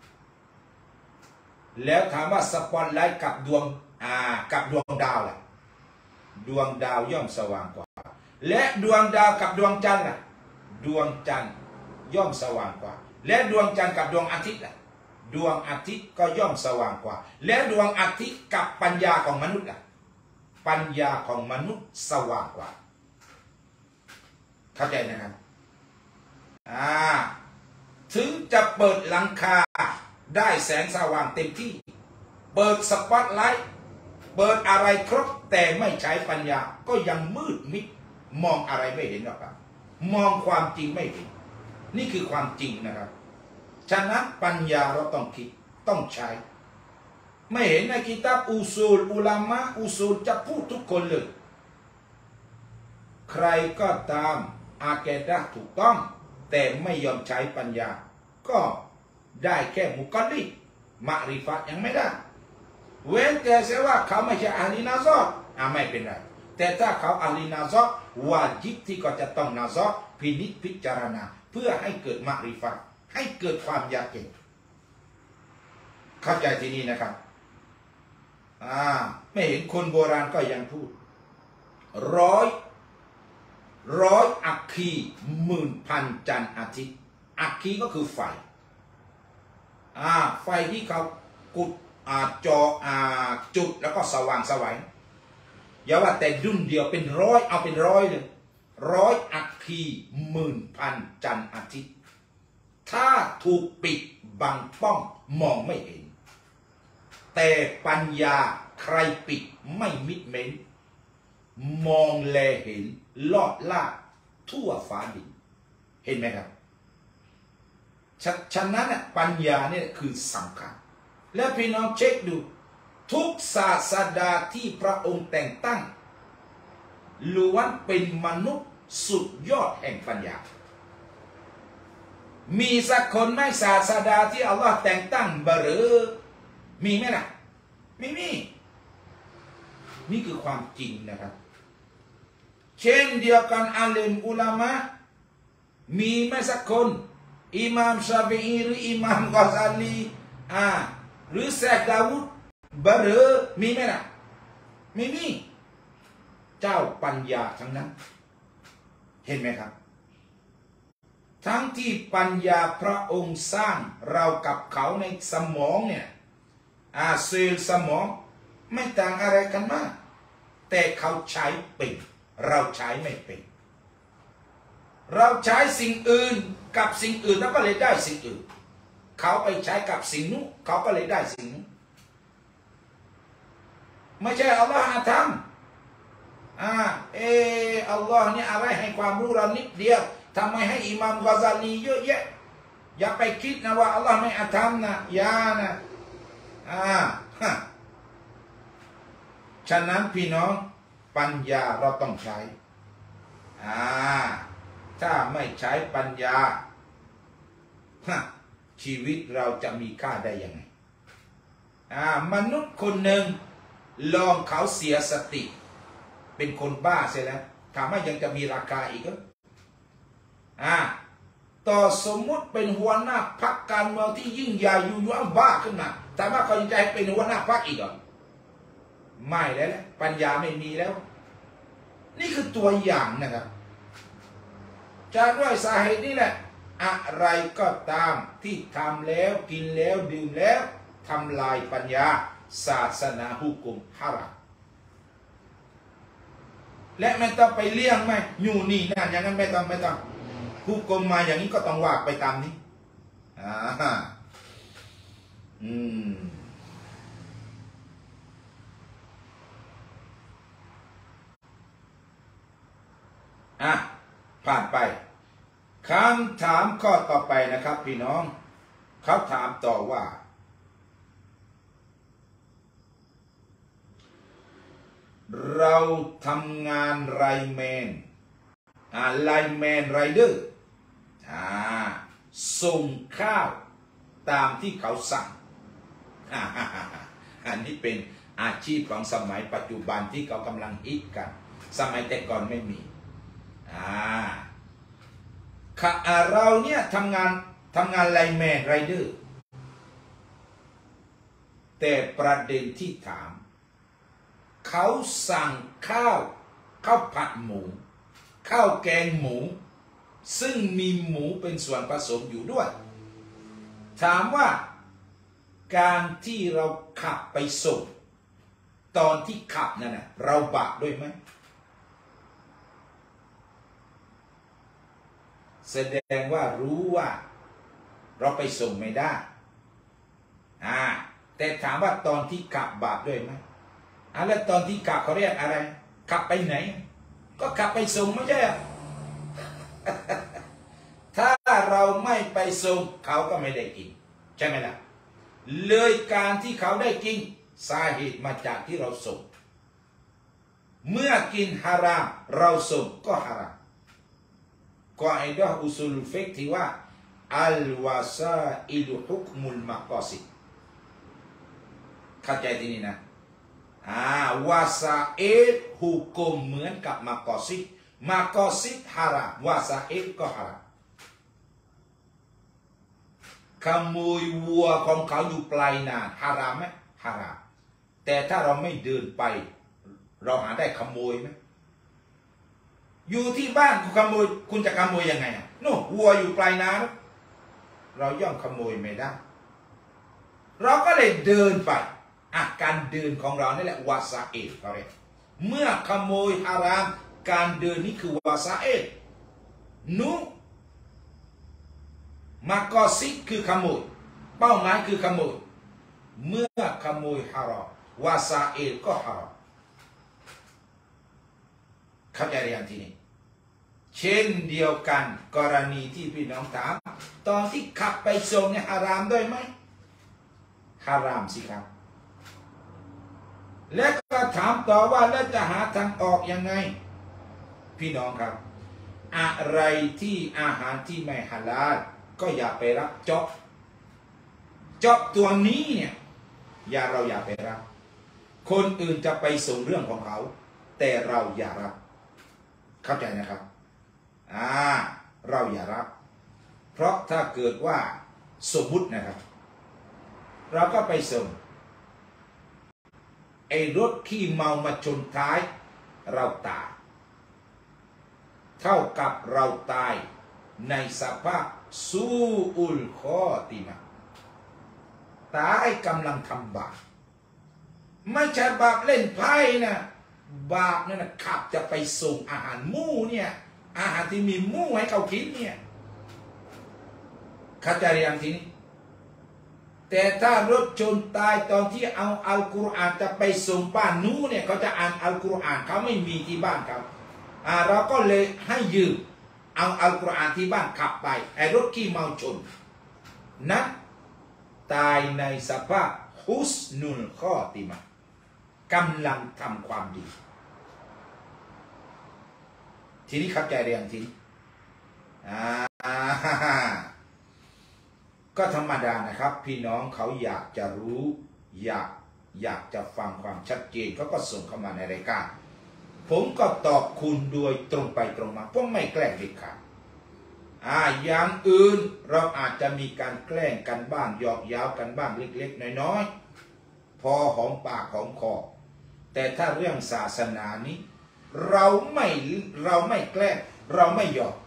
Speaker 1: แล้วถามว่าสปอตไลท์กับดวงดาวล่ะดวงดาวย่อมสว่างกว่าและดวงดาวกับดวงจันทร์ล่ะดวงจันทร์
Speaker 2: ย่อมสว่างกว่าและดวงจันทร์กับดวงอาทิตย์ล่ะดวงอาทิตย์ก็ย่อมสว่างกว่าและดวงอาทิตย์กับปัญญาของมนุษย์ล่ะปัญญาของมนุษย์สว่างกว่าเข้าใจนะครับถึงจะเปิดหลังคาได้แสงสว่างเต็มที่เปิดสปอตไลท์เปิดอะไรครบแต่ไม่ใช้ปัญญาก็ยังมืดมิดมองอะไรไม่เห็นหรอกครับมองความจริงไม่เห็นนี่คือความจริงนะครับฉะนั้นปัญญาเราต้องคิดต้องใช้ไม่เห็นในกิตาบอุซูลอุลามะอุซูลจะพูดทุกคนเลยใครก็ตามอาเกดะห์ถูกต้องแต่ไม่ยอมใช้ปัญญาก็ได้แค่มุกัลลิดมะริฟะห์ยังไม่ได้เว้นแต่เสียว่าเขาไม่ใช่อะห์ลีนาซอรไม่เป็นไรแต่ถ้าเขาอะห์ลีนาซอรวาญิบที่ก็จะต้องนาซอรพินิจพิจารณาเพื่อให้เกิดมะริฟะห์ให้เกิดความยาเก่งเข้าใจที่นี่นะครับไม่เห็นคนโบราณก็ยังพูดร้อยอัคคีหมื่นพันจันทร์อาทิตย์อัคคีก็คือไฟไฟที่เขากุดจอจุดแล้วก็สว่างสวัยอย่าว่าแต่ดุนเดียวเป็นร้อยเอาเป็นร้อยเลยร้อยอัคคีหมื่นพันจันทร์อาทิตย์ถ้าถูกปิดบังป้องมองไม่เห็นแต่ปัญญาใครปิดไม่มิดเม้นมองแลเห็นลอดล่าทั่วฟ้าดินเห็นไหมครับฉะนั้นปัญญาเนี่ยคือสำคัญและพี่น้องเช็คดูทุกศาสดาที่พระองค์แต่งตั้งล้วนเป็นมนุษย์สุดยอดแห่งปัญญามีสักคนไหมศาสดาที่อัลลอฮ์แต่งตั้งบหรือมีไหมล่ะไม่มีนี่คือความจริงนะครับเช่นเดียวกันอาเลมอุลามะมีไหมสักคนอิหม่ามชาฟิอีหรืออิหม่ามกอซาลีหรือเชคดาวูดบหรือมีไหมล่ะไม่มีเจ้าปัญญาทั้งนั้นเห็นไหมครับทั้งที่ปัญญาพระองค์สร้างเรากับเขาในสมองเนี่ยเซลล์สมองไม่ต่างอะไรกันมากแต่เขาใช้เป็นเราใช้ไม่เป็นเราใช้สิ่งอื่นกับสิ่งอื่นแล้วก็เลยได้สิ่งอื่นเขาไปใช้กับสิ่งนู้นเขาก็เลยได้สิ่งนู้นไม่ใช่อัลลอฮ์ทำอัลลอฮ์เนี่ยอะไรให้ความรู้เรานิดเดียวทำไมให้อิหม่ามกอซาลีเยอะแยะอย่าไปคิดนะว่าอัลลอฮ์ไม่อาธรรมนะอย่านะฉะนั้นพี่น้องปัญญาเราต้องใช้ถ้าไม่ใช้ปัญญาชีวิตเราจะมีค่าได้ยังไงมนุษย์คนหนึ่งลองเขาเสียสติเป็นคนบ้าเสียแล้วถามว่ายังจะมีราคาอีกเหรอต่อสมมุติเป็นหัวหน้าพรรคการเมืองที่ยิ่งใหญ่อยู่ๆบ้าขึ้นมาถามว่าเขาจะให้เป็นหัวหน้าพรรคอีกเหรอไม่แล้วปัญญาไม่มีแล้วนี่คือตัวอย่างนะครับจากด้วยสาเหตุนี้แหละอะไรก็ตามที่ทำแล้วกินแล้วดื่มแล้วทำลายปัญญาศาสนาฮุกุมฮารามและไม่ต้องไปเลี่ยงไหมอยู่นี่นั่นอย่างนั้นไม่ต้องฮุกุมมาอย่างนี้ก็ต้องว่าไปตามนี้ผ่านไปคำถามข้อต่อไปนะครับพี่น้องเขาถามต่อว่าเราทำงานไรแมนไลแมนไรเดอร์ส่งข้าวตามที่เขาสั่งอันนี้เป็นอาชีพของสมัยปัจจุบันที่เขากำลังฮิตกันสมัยแต่ก่อนไม่มีเราเนี่ยทำงานไลแมนไรเดอร์แต่ประเด็นที่ถามเขาสั่งข้าวผัดหมูข้าวแกงหมูซึ่งมีหมูเป็นส่วนผสมอยู่ด้วยถามว่าการที่เราขับไปส่งตอนที่ขับนั่นนะเราบาปด้วยไหมแสดงว่ารู้ว่าเราไปส่งไม่ได้แต่ถามว่าตอนที่ขับบาปด้วยไหมแล้วตอนที่ขับเขาเรียกอะไรขับไปไหนก็ขับไปส่งไม่ใช่ ถ้าเราไม่ไปส่งเขาก็ไม่ได้กินใช่ไหมล่ะเลยการที่เขาได้กินสาเหตุมาจากที่เราส่งเมื่อกินฮารามเราส่งก็ฮารามกออิดะห์อุซูลุลฟิกห์ที่ว่าอัลวาซาอิลุฮุกมุลมะกอซิดเข้าใจที่นี่นะวาซาเอลหุกมเหมือนกับมะกอซิดฮารามวาซาเอลก็ฮารามขโมยวัวของเขาอยู่ปลายนาฮารามไหมฮารามแต่ถ้าเราไม่เดินไปเราหาได้ขโมยไหมอยู่ที่บ้านคุณขโมยคุณจะขโมยยังไงนู่นวัวอยู่ปลายนาเราย่อมขโมยไม่ได้เราก็เลยเดินไปการเดินของเรานี่แหละวาซาเอลเขาเรียกเมื่อขโมยฮารามการเดินนี่คือวาซาเอลนุมากอซิดคือขโมยเป้าหมายคือขโมยเมื่อขโมยฮารามวาซาเอลก็ฮารามเข้าใจหรือยังทีนี้เช่นเดียวกันกรณีที่พี่น้องถามตอนที่ขับไปส่งเนี่ยฮารามด้วยไหมฮารามสิครับและก็ถามต่อว่าแล้วจะหาทางออกยังไงพี่น้องครับอะไรที่อาหารที่ไม่ฮาลาลก็อย่าไปรับจ๊อบตัวนี้เนี่ยเราอย่าไปรับคนอื่นจะไปส่งเรื่องของเขาแต่เราอย่ารับเข้าใจนะครับเราอย่ารับเพราะถ้าเกิดว่าสมมุตินะครับเราก็ไปส่งไอ้รถขี้เมามาชนท้ายเราตายเท่ากับเราตายในสภาพซูอุลคอติมะตายกำลังทำบาปไม่ใช่บาปเล่นไพ่นะบาปนั่นนะขับจะไปส่งอาหารหมู่เนี่ยอาหารที่มีหมู่ให้เขากินเนี่ยเข้าใจหรือยังทีนี้แต่ถ้ารถชนตายตอนที่เอาอัลกุรอานจะไปส่งบ้านนู้เนี่ยเขาจะอ่านอัลกุรอานเขาไม่มีที่บ้านเขาเราก็เลยให้ยืมเอาอัลกุรอานที่บ้านขับไปไอ้รถขี้เมาชนนั้นตายในสภาพฮุสนุลคอติมะกำลังทำความดีทีนี้เข้าใจเรื่องทีก็ธรรมดานะครับพี่น้องเขาอยากจะรู้อยากจะฟังความชัดเจนเขาก็ส่งเข้ามาในรายการผมก็ตอบคุณโดยตรงไปตรงมาผมไม่แกล้งเด็ดขาดอย่างอื่นเราอาจจะมีการแกล้งกันบ้างหยอกเย้ากันบ้างเล็กๆน้อยๆพอหอมปากหอมคอแต่ถ้าเรื่องศาสนานี้เราไม่แกล้งเราไม่หยอก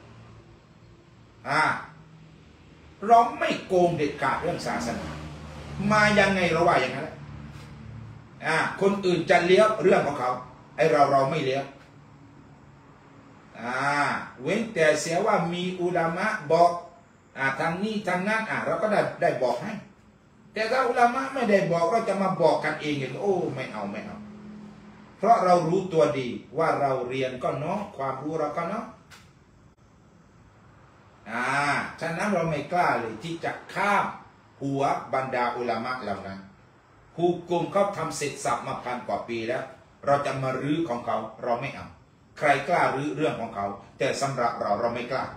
Speaker 2: เราไม่โกงเด็ดขาดเรื่องศาสนามายังไงเราว่าอย่างนั้นคนอื่นจะเลี้ยวเรื่องของเขาไอ้เราไม่เลี้ยวเว้นแต่เสียว่ามีอุลามะบอกทางนี้ทางนั้นเราก็ได้บอกให้แต่ถ้าอุลามะไม่ได้บอกเราจะมาบอกกันเองอย่างโอ้ไม่เอาเพราะเรารู้ตัวดีว่าเราเรียนก็น้อยความรู้เราก็น้อยฉะนั้นเราไม่กล้าเลยที่จะข้ามหัวบรรดาอุลามะเหล่านั้นฮุกมเขาทำเสร็จสับมา1,000 กว่าปีแล้วเราจะมารื้อของเขาเราไม่เอาใครกล้ารื้อเรื่องของเขาแต่สำหรับเราไม่กล้า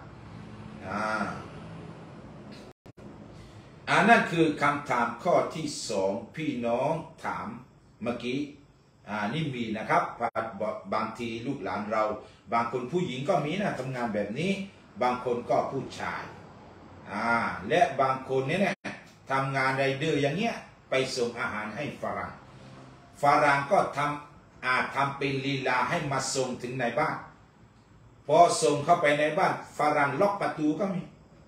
Speaker 2: นั่นคือคำถามข้อที่2พี่น้องถามเมื่อกี้นี่มีนะครับบางทีลูกหลานเราบางคนผู้หญิงก็มีนะทำงานแบบนี้บางคนก็ผู้ชายและบางคนเนี่ยทำงานไรเดอร์อย่างเงี้ยไปส่งอาหารให้ฝรั่งก็ทำเป็นลีลาให้มาส่งถึงในบ้านพอส่งเข้าไปในบ้านฝรั่งล็อกประตูก็มี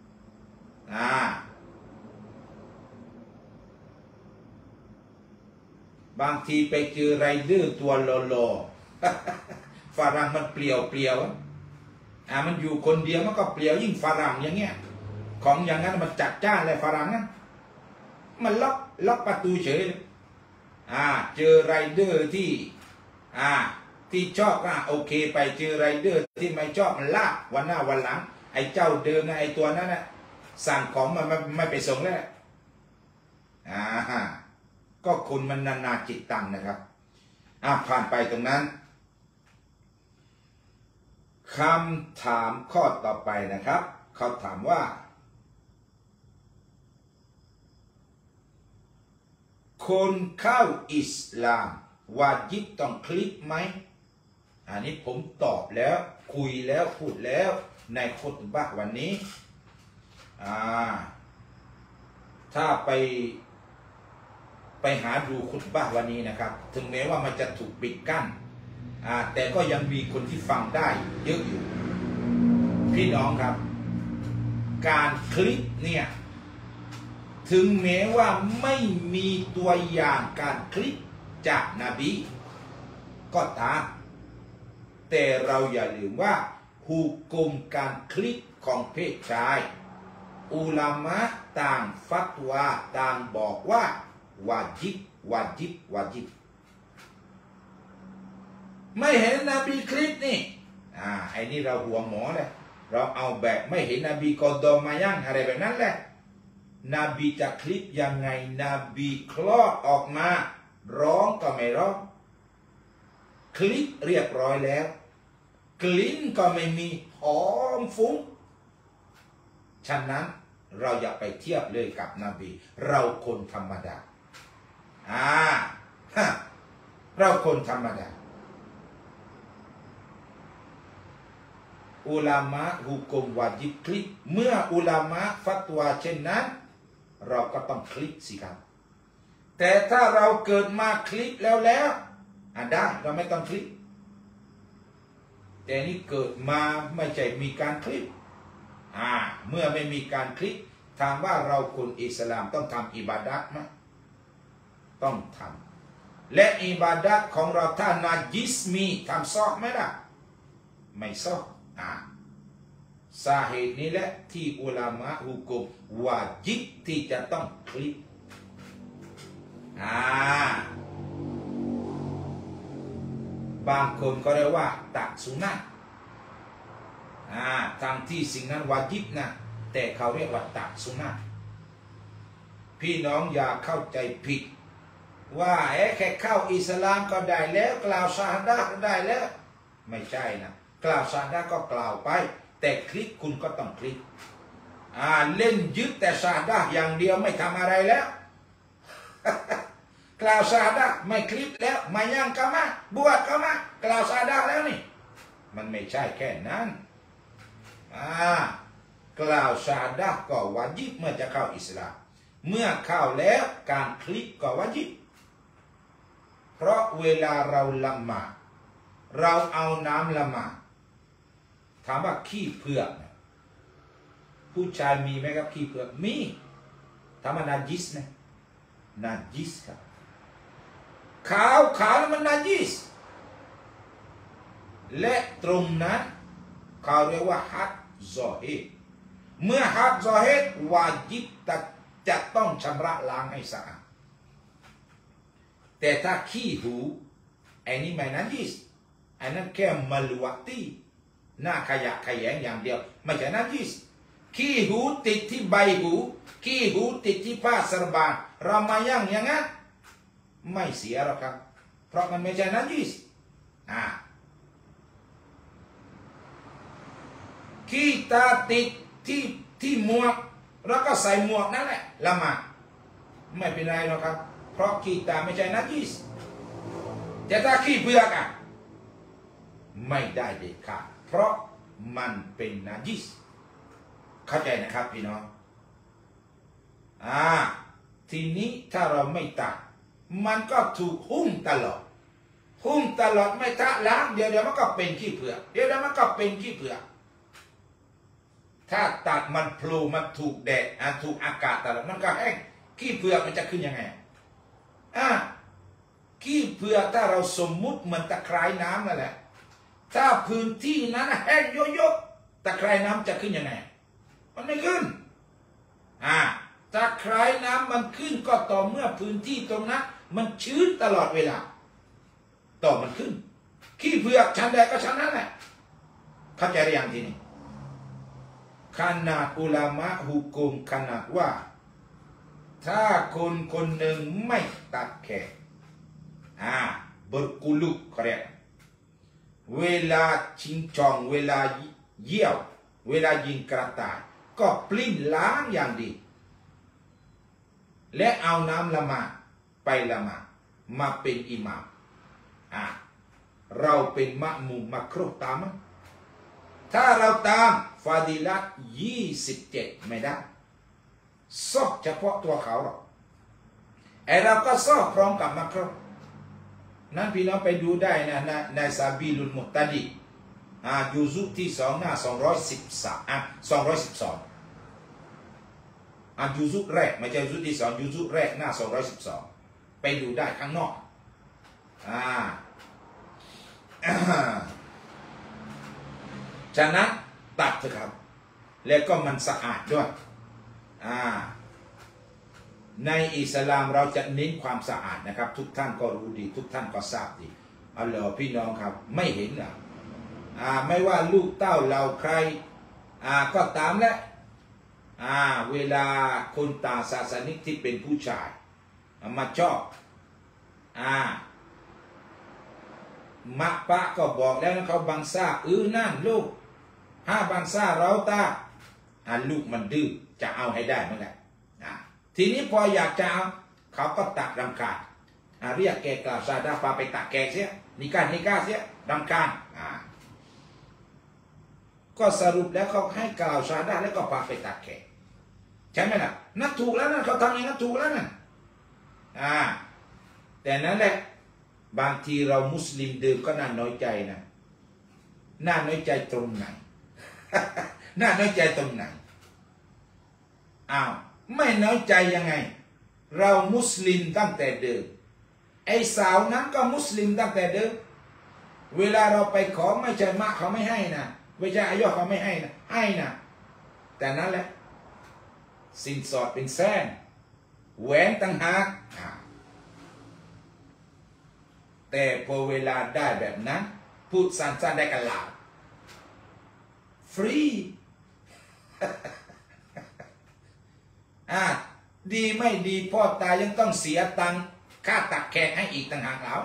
Speaker 2: บางทีไปเจอไรเดอร์ตัวหล่อๆฝรั่งมันเปลี่ยวมันอยู่คนเดียวมันก็เปลี่ยวยิ่งฝรั่งอย่างเงี้ยของอย่างนั้นมันจัดจ้านเลยฝรั่งนะมันล็อกประตูเฉยเจอไรเดอร์ที่ชอบโอเคไปเจอไรเดอร์ที่ไม่ชอบมันลากวันหน้าวันหลังไอ้เจ้าเดิมนะไอ้ตัวนั้นนะสั่งของมันไม่ไปส่งแล้วก็คุณมันนาจิตตังนะครับผ่านไปตรงนั้นคำถามข้อต่อไปนะครับเขาถามว่าคนเข้าอิสลามวาญิบต้องคลิปไหมอันนี้ผมตอบแล้วคุยแล้วพูดแล้วในคุตบะห์วันนี้ถ้าไปหาดูคุตบะห์วันนี้นะครับถึงแม้ว่ามันจะถูกปิดกั้นแต่ก็ยังมีคนที่ฟังได้เยอะอยู่พี่น้องครับการคลิปเนี่ยถึงแม้ว่าไม่มีตัวอย่างการคลิปจากนบีก็ตามแต่เราอย่าลืมว่าหุกมการคลิปของเพศชายอุลามะต่างฟัตวาต่างบอกว่าวาญิบไม่เห็นนบีคลิปนี่ไอ้นี่เราหัวหมอเลยเราเอาแบบไม่เห็นนบีกอดอมายังอะไรแบบนั้นแหละนบีจะคลิปยังไงนบีคลอดออกมาร้องก็ไม่ร้องคลิปเรียบร้อยแล้วกลิ่นก็ไม่มีหอมฟุ้งฉะนั้นเราอย่าไปเทียบเลยกับนบีเราคนธรรมดาเราคนธรรมดาอุลามะหุกมวาญิบคลิปเมื่ออุลามะฟัตวาเช่นนั้นเราก็ต้องคลิปสิครับแต่ถ้าเราเกิดมาคลิปแล้วได้เราไม่ต้องคลิปแต่นี่เกิดมาไม่ใช่มีการคลิปเมื่อไม่มีการคลิปถามว่าเราคนอิสลามต้องทำอิบาดะห์ไหมต้องทำและอิบาดะห์ของเราถ้านาจิสมีทำซอกไหมล่ะไม่ซอกสาเหตุนี้แหละที่อุลามะฮุกมวาญิบที่จะต้องคลิปบางคนก็เรียกว่าตัดสุนัตทางที่สิ่งนั้นวาญิบนะแต่เขาเรียกว่าตัดสุนัตพี่น้องอย่าเข้าใจผิดว่าแค่เข้าอิสลามก็ได้แล้วกล่าวชาฮาดะห์ก็ได้แล้วไม่ใช่นะกล่าวชาฮาดะห์ก็กล่าวไปแต่คลิปคุณก็ต้องคลิปเล่นยึดแต่ชาฮาดะห์อย่างเดียวไม่ทำอะไรแล้ว กล่าวชาฮาดะห์ไม่คลิปแล้วมายังก็มาบวชก็มากล่าวชาฮาดะห์แล้วนี่มันไม่ใช่แค่นั้นกล่าวชาฮาดะห์ก็วาญิบเมื่อจะเข้าอิสลามเมื่อเข้าแล้วการคลิปก็วาญิบเพราะเวลาเราละหมาดเราเอาน้ำละหมาดถามว่าขี้เผือกผู้ชายมีไหมครับขี้เผือกมีถามว่านาจิสไหมนาจิสครับขาวแล้วมันนาจิสและตรงนั้นเขาเรียกว่าฮัดซอฮิดเมื่อฮัดซอฮิดวาญิบจะต้องชำระล้างให้สะอาดแต่ถ้าขี้หูไอ้นี่ไม่นาจิสไอ้นั่นแค่มัลวะตีหน้าขยะขยงอย่างเดียวไม่ใช่นาจิสขี้หูติดที่ใบหูขี้หูติดที่ผ้าสรบานเรามาย่างอย่างนั้นไม่เสียหรอกครับเพราะมันไม่ใช่นาจิสขี้ตาติดที่หมวกแล้วก็ใส่หมวกนั่นแหละละหมาดไม่เป็นไรหรอกครับเพราะขี้ตาไม่ใช่นาจิสแต่ถ้าขี้เผือกไม่ได้เด็ดขาดเพราะมันเป็นนาจิสเข้าใจนะครับพี่น้องทีนี้ถ้าเราไม่ตัดมันก็ถูกหุ้มตลอดหุ้มตลอดไม่ทะล้างเดี๋ยวมันก็เป็นขี้เผือกเดี๋ยวมันก็เป็นขี้เผือกถ้าตัดมันพลูมันถูกแดดถูกอากาศตลอดมันก็แห้งขี้เผือกมันจะขึ้นยังไงขี้เผือกถ้าเราสมมุติเหมือนตะไคร่น้ำนั่นแหละถ้าพื้นที่นั้นแห้งโยกตะไคร่น้ำจะขึ้นยังไงมันไม่ขึ้นตะไคร่น้ำมันขึ้นก็ต่อเมื่อพื้นที่ตรงนั้นมันชื้นตลอดเวลาต่อมันขึ้นขี้เผือกชั้นใดก็ชั้นนั้นแหละเข้าใจหรือยังทีนี้ขนาดอุลามะฮุกุมขนาดว่าถ้าคนคนหนึ่งไม่ตัดแขนberkuluk เขาเรียกเวลาชิงจองเวลาเยี่ยวเวลายิงกระต่ายก็ปลิ้นล้างอย่างดีและเอาน้ำละหมาดไปละหมาดมาเป็นอิหม่ามเราเป็นมะมุมมักรุตามมั้ยถ้าเราตามฟาดิลัต27ไม่ได้ซอกเฉพาะตัวเขาหรอกเราก็ซอกพร้อมกับมักรุนั้นพี่น้องไปดูได้นะในซาบีลุลมุตตะดียูซุที่2หน้า212ยูซุแรกไม่ใช่ยูซุที่2ยูซุแรกหน้า212ไปดูได้ข้างนอกฉะนั้นตัดเถอะครับแล้วก็มันสะอาดด้วยในอิสลามเราจะเน้นความสะอาดนะครับทุกท่านก็รู้ดีทุกท่านก็ทราบดีพี่น้องครับไม่เห็นหรอไม่ว่าลูกเต้าเราใครก็ตามแหละเวลาคนต่างศาสนิกที่เป็นผู้ชายมาชอบมะปะก็บอกแล้วนะเขาบังซ่านั่นลูกบังซ่าเราตาลูกมันดื้อจะเอาให้ได้เหมือนกันทีนี้พออยากจะเอาเขาก็ตักรำคาญเรียกแกกล่าวซาดาพาไปตักแกเสียนิกาเสียรำคาญก็สรุปแล้วเขาให้กล่าวซาดาแล้วก็พาไปตักแกใช่ไหมล่ะนั่นถูกแล้วนะเขาทำอย่างนั้นถูกแล้วนะแต่นั้นแหละบางทีเรามุสลิมเดิมก็น่าน้อยใจนะน่าน้อยใจตรงไหน น่าน้อยใจตรงไหนไม่น้อยใจยังไงเรามุสลิมตั้งแต่เดิมไอ้สาวนั้นก็มุสลิมตั้งแต่เดิมเวลาเราไปขอไม่ใช่มะเขาไม่ให้นะไม่ใช่อายอเขาไม่ให้นะให้นะแต่นั้นแหละสินสอดเป็นแสนแหวนต่างหากแต่พอเวลาได้แบบนั้นพูดสั้นๆได้กันหลาฟรีดีไม่ดีพ่อตายังต้องเสียตังค่าตักแขกให้อีกต่างหากแล้ว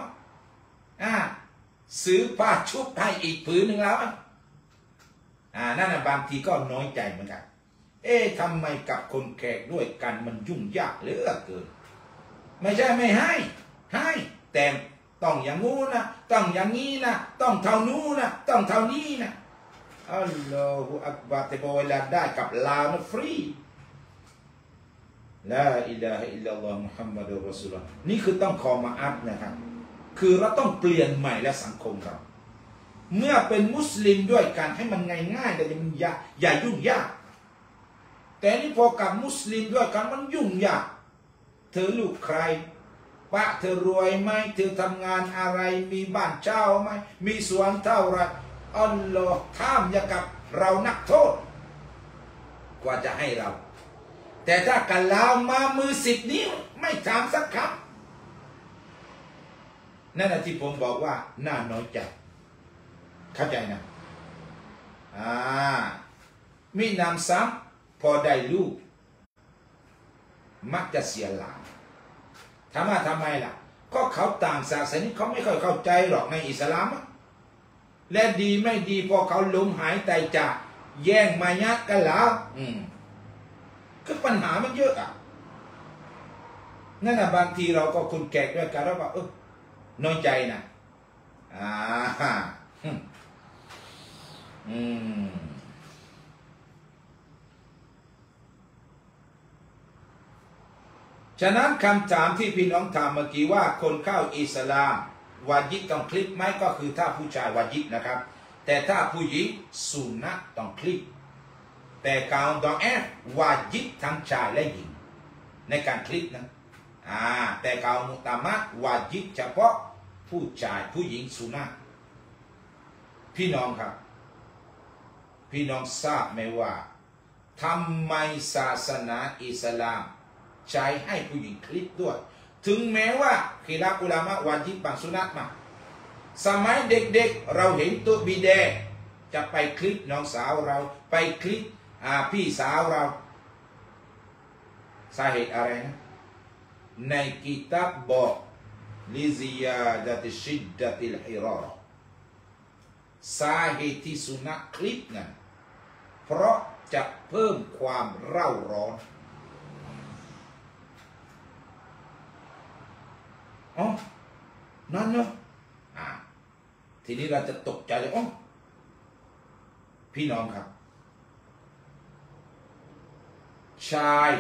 Speaker 2: ซื้อผ้าชุบให้อีกผืนหนึ่งแล้วนั่นบางทีก็น้อยใจเหมือนกันทำไมกับคนแขกด้วยกันมันยุ่งยากเหลือเกินไม่ใช่ไม่ให้แต่ต้องอย่างงูนะต้องอย่างนี้นะต้องเท่านู้นะต้องเท่านี้นะอัลลอฮฺอักบาร์แต่พอเวลาได้กับลาวนะฟรีลาอิลาฮะอิลลัลลอฮ์มุฮัมมัดุรรอซูลุลลอฮ์นี่คือต้องขอมาอัพนะครับคือเราต้องเปลี่ยนใหม่และสังคมเราเมื่อเป็นมุสลิมด้วยกันให้มันง่ายๆแต่มันอย่ายุ่งยากแต่นี่พอกับมุสลิมด้วยกันมันยุ่งยากเธอลูกใครป้าเธอรวยไหมเธอทำงานอะไรมีบ้านเช่าไหมมีสวนเท่าไรอัลลอฮ์ท่ามอย่ากับเรานักโทษกว่าจะให้เราแต่ถ้ากันลาวมามือ10 นิ้วไม่ถามสักคำนั่นแหละที่ผมบอกว่าน่าน้อยใจเข้าใจนะมีนำซ้ำพอได้ลูกมักจะเสียหลานทำไมล่ะก็เขาต่างศาสนาเขาไม่ค่อยเข้าใจหรอกในอิสลามและดีไม่ดีพอเขาล้มหายใจจากแย่งมายัดกันแล้วคือปัญหามันเยอะนั่นบางทีเราก็คนแก่ด้วยกันเราก็น้อยใจนะฉะนั้นคำถามที่พี่น้องถามเมื่อกี้ว่าคนเข้าอิสลามวาญิบต้องคลิปไหมก็คือถ้าผู้ชายวาญิบนะครับ แต่ถ้าผู้หญิงสุนนะต้องคลิปแต่การดองแอฟวาญิบทั้งชายและหญิงในการคลิปนะแต่การมุตามะวาญิบเฉพาะผู้ชายผู้หญิงสุนนะพี่น้องครับพี่น้องทราบไหมว่าทำไมศาสนาอิสลามใช้ให้ผู้หญิงคลิปด้วยถึงแม้ว่าคิลาฟอุลามะวาญิบบางสุนัตมาสมัยเด็กๆเราเห็นตัวบิเดจะไปคลิปน้องสาวเราไปคลิปพี่สาวเราสาเหตุอะไรนะในกิตาบบอกลิซิยาดะติชิดดะติลฮิรารสาเหตุที่สุนัขคลิปนั้นเพราะจะเพิ่มความเร่าร้อนอ๋อนั่นเนาะทีนี้เราจะตกใจเลยอ๋อพี่น้องครับชาย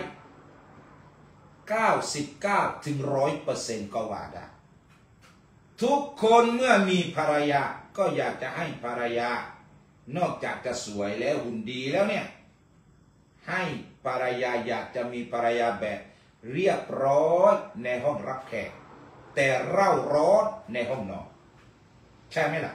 Speaker 2: 99 ถึง 100% ก็ว่าได้ทุกคนเมื่อมีภรรยาก็อยากจะให้ภรรยานอกจากจะสวยแล้วหุ่นดีแล้วเนี่ยให้ภรรยาอยากจะมีภรรยาแบบเรียบร้อยในห้องรับแขกแต่เร่าร้อนในห้องนอนใช่ไหมล่ะ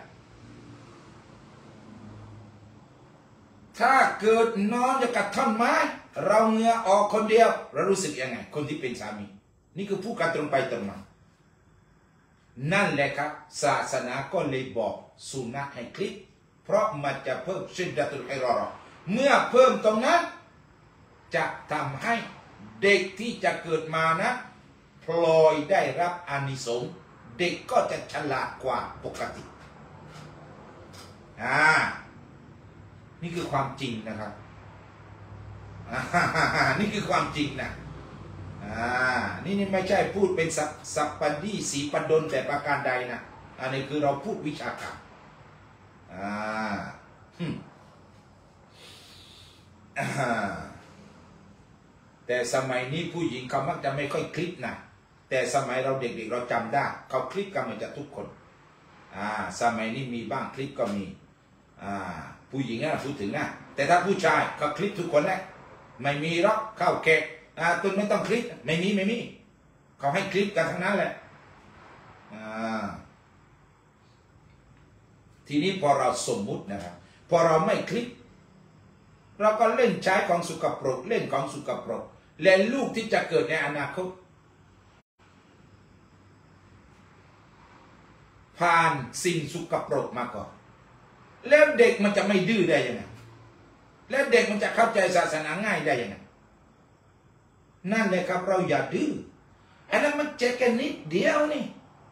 Speaker 2: ถ้าเกิดนอนจะกัดท่อนไม้เราเหงื่อออกคนเดียวเรารู้สึกยังไงคนที่เป็นสามีนี่คือผู้การตรงไปตรงมานั่นแหละครับศาสนาก็เลยบอกสุนัขให้คลิปเพราะมันจะเพิ่มชิดดะตุลฮิรารอเมื่อเพิ่มตรงนั้นจะทำให้เด็กที่จะเกิดมานะพลอยได้รับอานิสงส์เด็กก็จะฉลาดกว่าปกตินี่คือความจริงนะครับนี่คือความจริงนะนี่ไม่ใช่พูดเป็นสัพพดีสีปดลแต่ประการใดนะอันนี้คือเราพูดวิชาการแต่สมัยนี้ผู้หญิงเขามักจะไม่ค่อยคลิปนะแต่สมัยเราเด็กๆเราจำได้เขาคลิปกันเหมือนจะทุกคนสมัยนี้มีบ้างคลิปก็มีผู้หญิงนะพูดถึงนะแต่ถ้าผู้ชายเขาคลิปทุกคนแหละไม่มีหรอกเข้าแขกตุนไม่ต้องคลิปไม่มีเขาให้คลิปกันทั้งนั้นแหละทีนี้พอเราสมมุตินะครับพอเราไม่คลิปเราก็เล่นใช้ของสุกปรกเล่นของสุกปรกและลูกที่จะเกิดในอนาคตผ่านสิ่งสุกปรกมาก่อนแล้วเด็กมันจะไม่ดื้อได้ยังไงแล้วเด็กมันจะเข้าใจศาสนาง่ายได้ยังไงนั่นเลยครับเราอย่าดื้ออันนั้นมันเจ็บแค่นิดเดียวนี่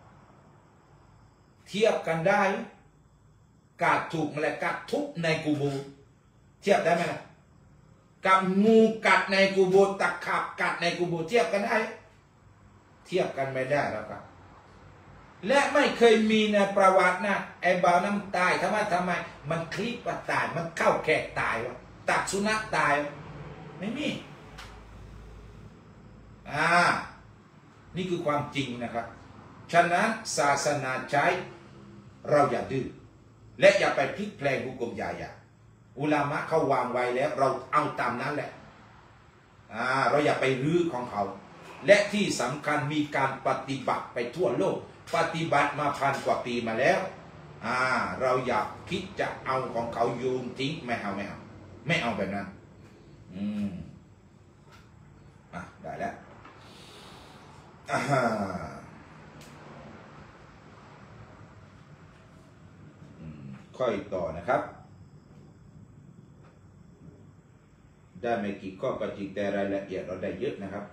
Speaker 2: เทียบกันได้กาดถูกแมลงกัดทุบในกูโบเทียบได้ไหมล่ะกับงูกัดในกูโบตะขาบกัดในกูโบเทียบกันได้เทียบกันไม่ได้แล้วครับและไม่เคยมีในประวัตินะไอ้บ่าวน้ำตายทำไมมันคลิปว่าตายมันเข้าแขกตายวะตัดสุนัขตายไม่มีนี่คือความจริงนะครับฉะนั้นศาสนาใช้เราอย่าดื้อและอย่าไปพลิกแปลงหุกมอย่าอุลามะเขาวางไว้แล้วเราเอาตามนั้นแหละเราอย่าไปรื้อของเขาและที่สำคัญมีการปฏิบัติไปทั่วโลกปฏิบัติมา1,000 กว่าปีมาแล้วเราอยากคิดจะเอาของเขาโยนทิ้งไม่เอาแบบนั้นได้แล้วค่อยต่อนะครับได้ไม่กี่ข้อก็จริงแต่รายละเอียดเราได้เยอะนะครับ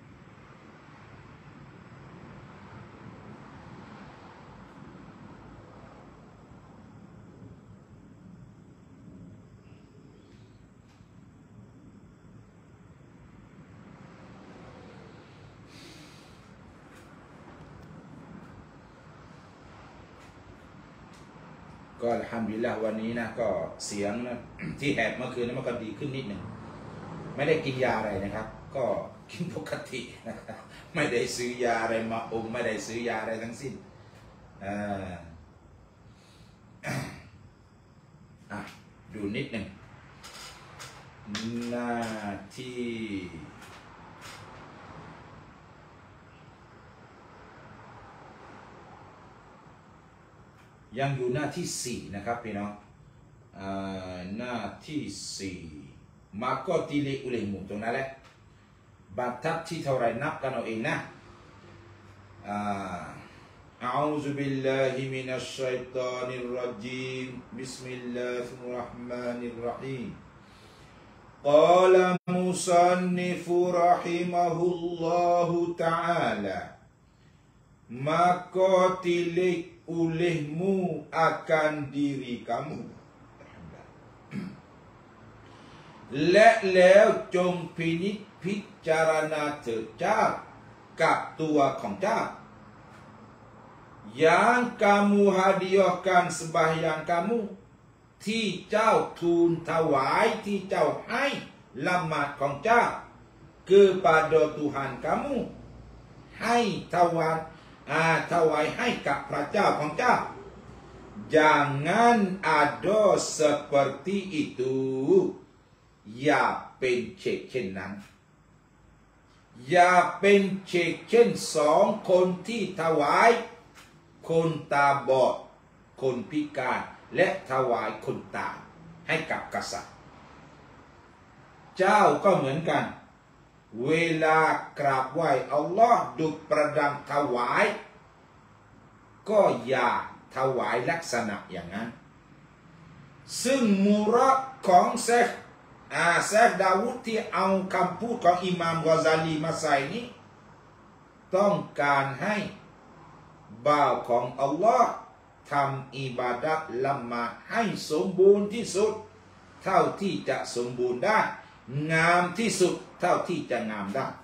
Speaker 2: ก็อัลฮัมดุลิลละห์วันนี้นะก็เสียงนะที่แหบเมื่อคืนนั้นมันก็ดีขึ้นนิดหนึ่งไม่ได้กินยาอะไรนะครับก็กินปกตินะครับไม่ได้ซื้อยาอะไรมาอมไม่ได้ซื้อยาอะไรทั้งสิ้นดูนิดหนึ่งหน้าที่ยังอยู่หน้าที่4นะครับพี่น้องหน้าที่4มาก็ตีเลอุเลมุตรงนั้นแหละบรรทัดที่เท่าไรนับกันเอาเองนะأعوذ بالله من الشيطان الرجيم بسم الله الرحمن الرحيم قال مصنف رحمه الله تعالى maka tilik olehmu akan diri kamu และแล้วจงพินิจพิจารณาเถิดเจ้ากับตัวของเจ้าyang kamu hadiahkan sembahyang kamu ที่เจ้าทูลถวายที่เจ้าให้ละหมาดของเจ้า kepada Tuhan kamu ให้ถวายให้กับพระเจ้าของเจ้า jangan ada seperti itu อย่าเป็นเช่นนั้นอย่าเป็นเช่น2 คนที่ถวายคนตาบอดคนพิการและถวายคนตาให้กับกษัตริย์เจ้าก็เหมือนกันเวลากราบไหว้อัลลอฮ์ดุจประดังถวายก็อย่าถวายลักษณะอย่างนั้นซึ่งมุราดของเชคดาวุฒที่เอาคำพูดของอิหม่ามกอซาลีมาใส่นี้ต้องการให้บ่าวของอัลลอฮ์ทำอิบาดัตละหมาดให้สมบูรณ์ที่สุดเท่าที่จะสมบูรณ์ได้งามที่สุดเท่าที่จะงามได้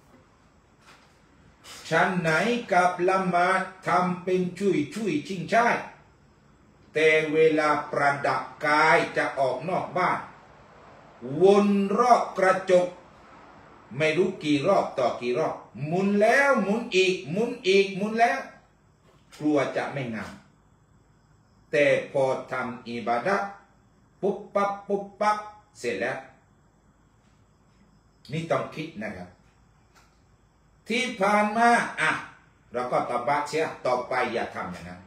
Speaker 2: ฉันไหนกับละหมาดทำเป็นชุยชิงช่ายแต่เวลาประดับกายจะออกนอกบ้านวนรอบกระจกไม่รู้กี่รอบต่อกี่รอบหมุนแล้วหมุนอีกหมุนอีกหมุนแล้วกลัวจะไม่งามแต่พอทำอิบาดะห์ปุ๊บปั๊บเสร็จแล้วนี่ต้องคิดนะครับที่ผ่านมาเราก็ตบะเสียต่อไปอย่าทำอย่างนั้น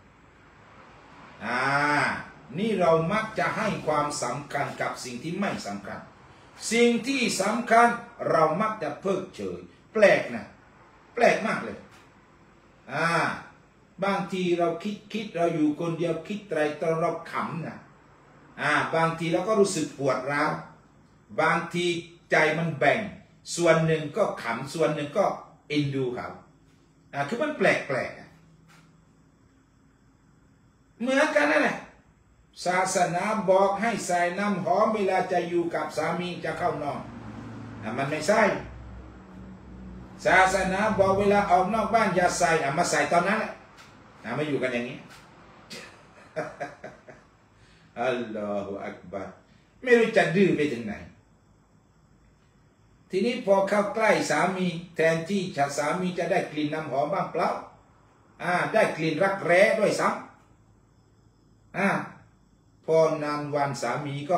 Speaker 2: นี่เรามักจะให้ความสำคัญกับสิ่งที่ไม่สำคัญสิ่งที่สำคัญเรามักจะเพิกเฉยแปลกนะแปลกมากเลยบางทีเราคิดเราอยู่คนเดียวคิดไตรตรองเราขำนะบางทีเราก็รู้สึกปวดร้าวบางทีใจมันแบ่งส่วนหนึ่งก็ขำส่วนหนึ่งก็เอ็นดูเขาคือมันแปลกเหมือนกันนั่นแหละศาสนาบอกให้ใส่น้ำหอมเวลาจะอยู่กับสามีจะเข้านอนมันไม่ใช่ศาสนาบอกเวลาออกนอกบ้านอย่าใส่มาใส่ตอนนั้นแหละมาอยู่กันอย่างนี้ อัลลอฮฺอักบัรไม่รู้จะดื้อไปถึงไหนทีนี้พอเข้าใกล้สามีแทนที่สามีจะได้กลิ่นน้ำหอมบ้างเปล่าได้กลิ่นรักแร้ด้วยซ้ำพอนานวันสามีก็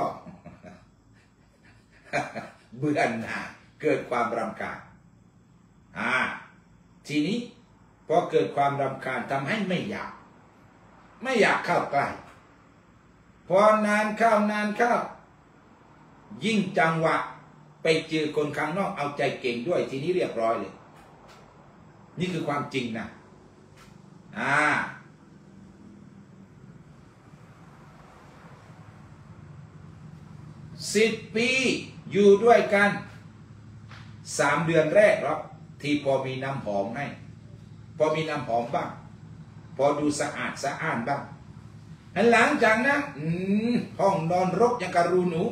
Speaker 2: เบื่อหน่ายเกิดความรำคาญทีนี้พอเกิดความรำคาญทำให้ไม่อยากเข้าใกล้พอนานเข้ายิ่งจังหวะไปเจอคนข้างนอกเอาใจเก่งด้วยทีนี้เรียบร้อยเลยนี่คือความจริงนะ10 ปีอยู่ด้วยกัน3 เดือนแรกหรอกที่พอมีน้ำหอมให้พอมีน้ำหอมบ้างพอดูสะอาดบ้างหลังจากนั้นห้องนอนรกยังกะรูหนู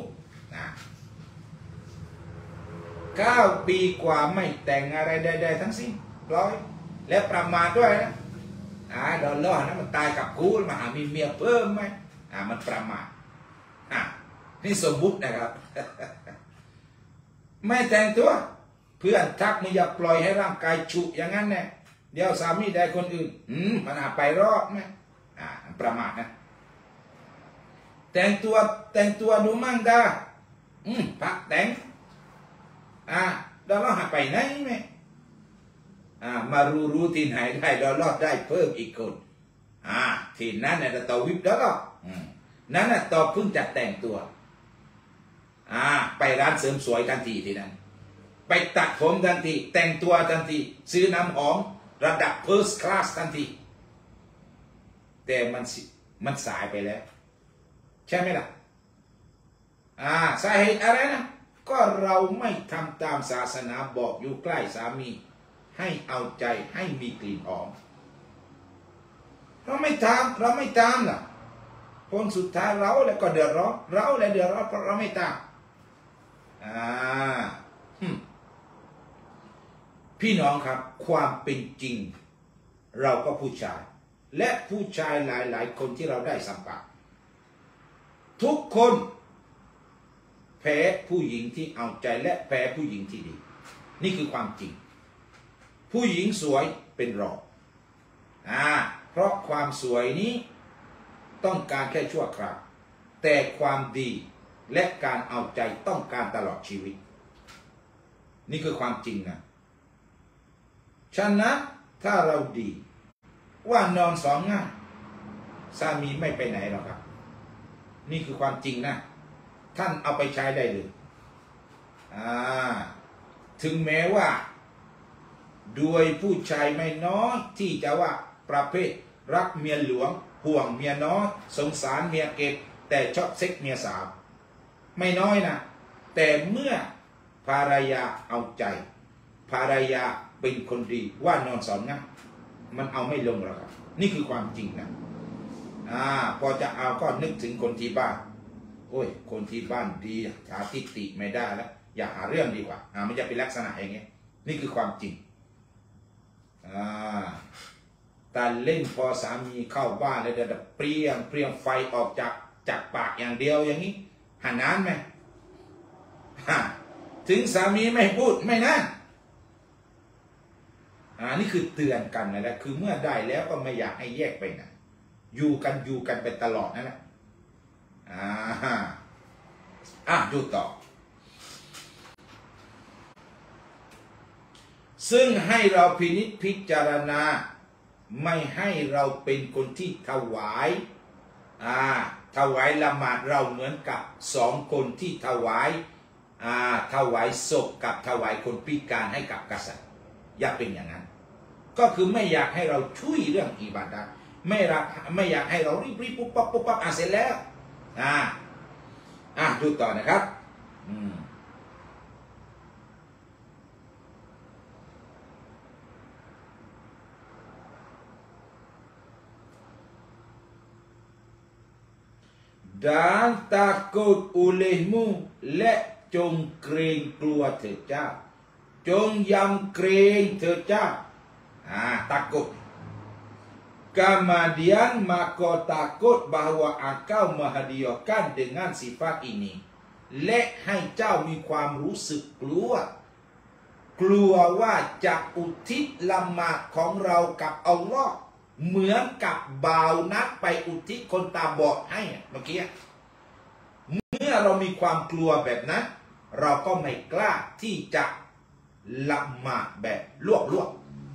Speaker 2: 9 ปีกว่าไม่แต่งอะไรใดๆทั้งสิ้นร้อยและประมาทด้วยนะดอลลาร์นะมันตายกับกูมามีเมียเพิ่มไหมมันประมาทนี่สมมุตินะครับ ไม่แต่งตัวเพื่อนทักมึงอย่าปล่อยให้ร่างกายฉุอย่างนั้นแน่เดี๋ยวสามีได้คนอื่นมันอาจไปรอดไหมประมาทนะแต่งตัวดูมั่งได้พักแต่งเราหาไปไหนไหมมารู้ที่ไหนได้เราลอดได้เพิ่มอีกคนทีนั้นเนี่ยต่อวิบแล้วก็นั้นน่ะต่อเพิ่งจัดแต่งตัวไปร้านเสริมสวยทันทีทีนั้นไปตัดผมทันทีแต่งตัวทันทีซื้อน้ำหอมระดับ first class ทันทีแต่มันสายไปแล้วใช่ไหมล่ะสาเหตุอะไรนะก็เราไม่ทำตามศาสนาบอกอยู่ใกล้สามีให้เอาใจให้มีกลิ่นหอมเราไม่ตามล่ะผลสุดท้ายเราแล้วก็เดือดร้อนเพราะเราไม่ตามพี่น้องครับความเป็นจริงเราก็ผู้ชายและผู้ชายหลายๆคนที่เราได้สัมผัสทุกคนแพ้ผู้หญิงที่เอาใจและแพ้ผู้หญิงที่ดีนี่คือความจริงผู้หญิงสวยเป็นรองเพราะความสวยนี้ต้องการแค่ชั่วคราวแต่ความดีและการเอาใจต้องการตลอดชีวิตนี่คือความจริงนะฉะนั้นถ้าเราดีว่านอนสองง่ายสามีไม่ไปไหนหรอกครับนี่คือความจริงนะท่านเอาไปใช้ได้เลยถึงแม้ว่าด้วยผู้ชายไม่น้อยที่จะว่าประเภทรักเมียหลวงห่วงเมียน้อยสงสารเมียเก็บแต่ชอบเซ็กเมียสาวไม่น้อยนะแต่เมื่อภรรยาเอาใจภรรยาเป็นคนดีว่านอนสอนนะมันเอาไม่ลงหรอกครับนี่คือความจริงนะพอจะเอาก็นึกถึงคนที่บ้านโอ้ยคนที่บ้านดีหาทิฏฐิไม่ได้แล้วอย่าหาเรื่องดีกว่าไม่จะเป็นลักษณะอย่างเงี้ยนี่คือความจริงแต่เล่นพอสามีเข้าบ้านแล้วจะเปรี้ยงไฟออกจากปากอย่างเดียวอย่างนี้หันน้ำไหมถึงสามีไม่พูดไม่นั่นนี่คือเตือนกันนะคือเมื่อได้แล้วก็ไม่อยากให้แยกไปไหนอยู่กันไปตลอดนั่นแหละดูต่อซึ่งให้เราพินิจพิจารณาไม่ให้เราเป็นคนที่ถวายละหมาดเราเหมือนกับสองคนที่ถวายศพกับถวายคนพิการให้กับกษัตริย์อย่าเป็นอย่างนั้นก็คือไม่อยากให้เราช่วยเรื่องอิบาดะห์ไม่อยากให้เรารีบปุ๊บปั๊บเสร็จแล้วดูต่อนะครับdan takut olehmu และจงเกรงกลัวเถิดเจ้าจงยำเกรงเถิดเจ้าtakut kemudian maka takut bahwa engkau menghadiahkan dengan sifat ini และให้เจ้ามีความรู้สึกกลัวว่าจะอุทิศละหมาดของเรากับอัลลอฮ์เหมือนกับบ่าวนัดไปอุทิศคนตาบอดให้เมื่อกี้เมื่อเรามีความกลัวแบบนั้นเราก็ไม่กล้าที่จะละหมาดแบบลวก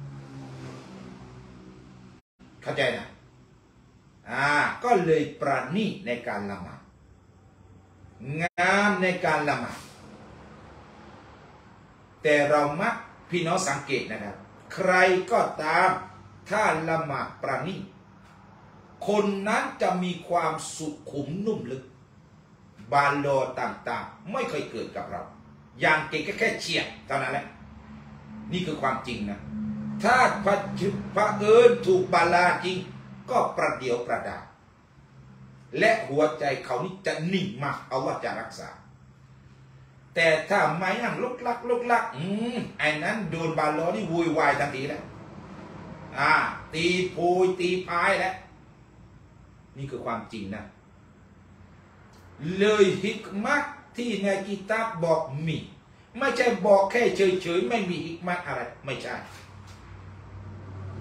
Speaker 2: เข้าใจนะก็เลยประณีตในการละหมาดงามในการละหมาดแต่เรามักพี่น้องสังเกตนะครับใครก็ตามถ้าละหมาดประณีตคนนั้นจะมีความสุขุมนุ่มลึกบาโลต่างๆไม่เคยเกิดกับเราอย่างเก่งแค่เฉียดเท่านั้นแหละนี่คือความจริงนะถ้าพระถูกบาลาจริงก็ประเดี๋ยวประดาและหัวใจเขานี่จะนิ่งมากเอาว่าจะรักษาแต่ถ้าไม่นั่งลุกลักไอ้นั้นโดนบาลอนี่วุ่นวายทันทีแล้วตีโพยตีพายแล้วนี่คือความจริงนะเลยฮิกมัตที่ในกิตาบบอกมีไม่ใช่บอกแค่เฉยๆไม่มีฮิกมัตอะไรไม่ใช่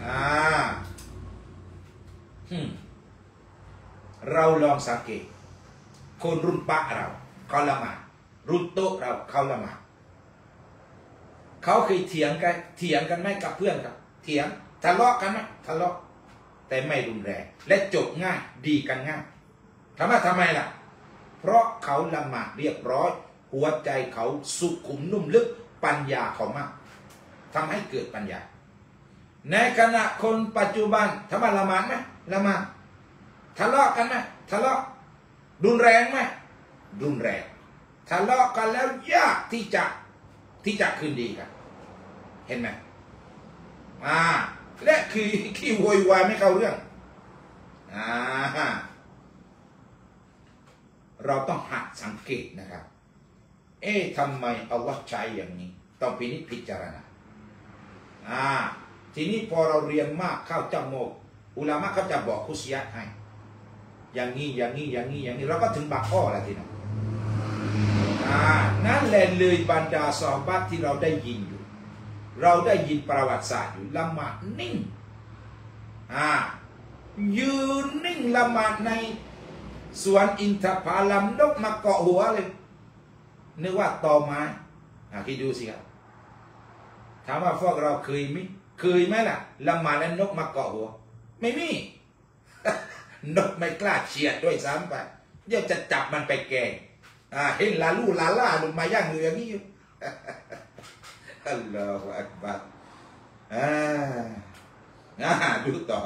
Speaker 2: เราลองสังเกตคนรุ่นป้าเราเขาละหมาดรุ่นโต๊ะเราเขาละหมาดเขาเคยเถียงกันไหมกับเพื่อนครับเถียงทะเลาะกันไหมทะเลาะแต่ไม่รุนแรงและจบง่ายดีกันง่ายทำไมล่ะเพราะเขาละหมาดเรียบร้อยหัวใจเขาสุขุมนุ่มลึกปัญญาเขามากทำให้เกิดปัญญาในขณะคนปัจจุบันทำไมละหมาดไหมละหมาดทะเลาะกันไหมทะเลาะรุนแรงไหมรุนแรงทะเลาะกันแล้วยากที่จะคืนดีกันเห็นไหมและคือขี้โวยวายไม่เข้าเรื่องเราต้องหัดสังเกตนะครับทำไมอัลลอฮ์ใช้อย่างนี้ต้องพินิจพิจารณาทีนี้พอเราเรียนมากเข้าจำโมกอุลามะเขาจะบอกคุซิยะให้อย่างนี้เราก็ถึงบางข้อแล้วทีนั้นนั่นแหละเลยบรรดาซอฮาบะห์ที่เราได้ยินอยู่เราได้ยินประวัติศาสตร์อยู่ละหมาดนิ่งยืนนิ่งละหมาดในสวนอินทผลัมนกมาเกาะหัวเลยนึกว่าตอไม้คิดดูสิครับถามว่าพวกเราเคยไหมล่ะละหมาดแล้วนกมาเกาะหัวไม่มี นกไม่กล้าเฉียดด้วยซ้ำไปเดี๋ยวจะจับมันไปแกงเห็นลาล่าลงมาย่างอยู่อย่างนี้อยู่ อัลลอฮฺอักบัรดูต่อ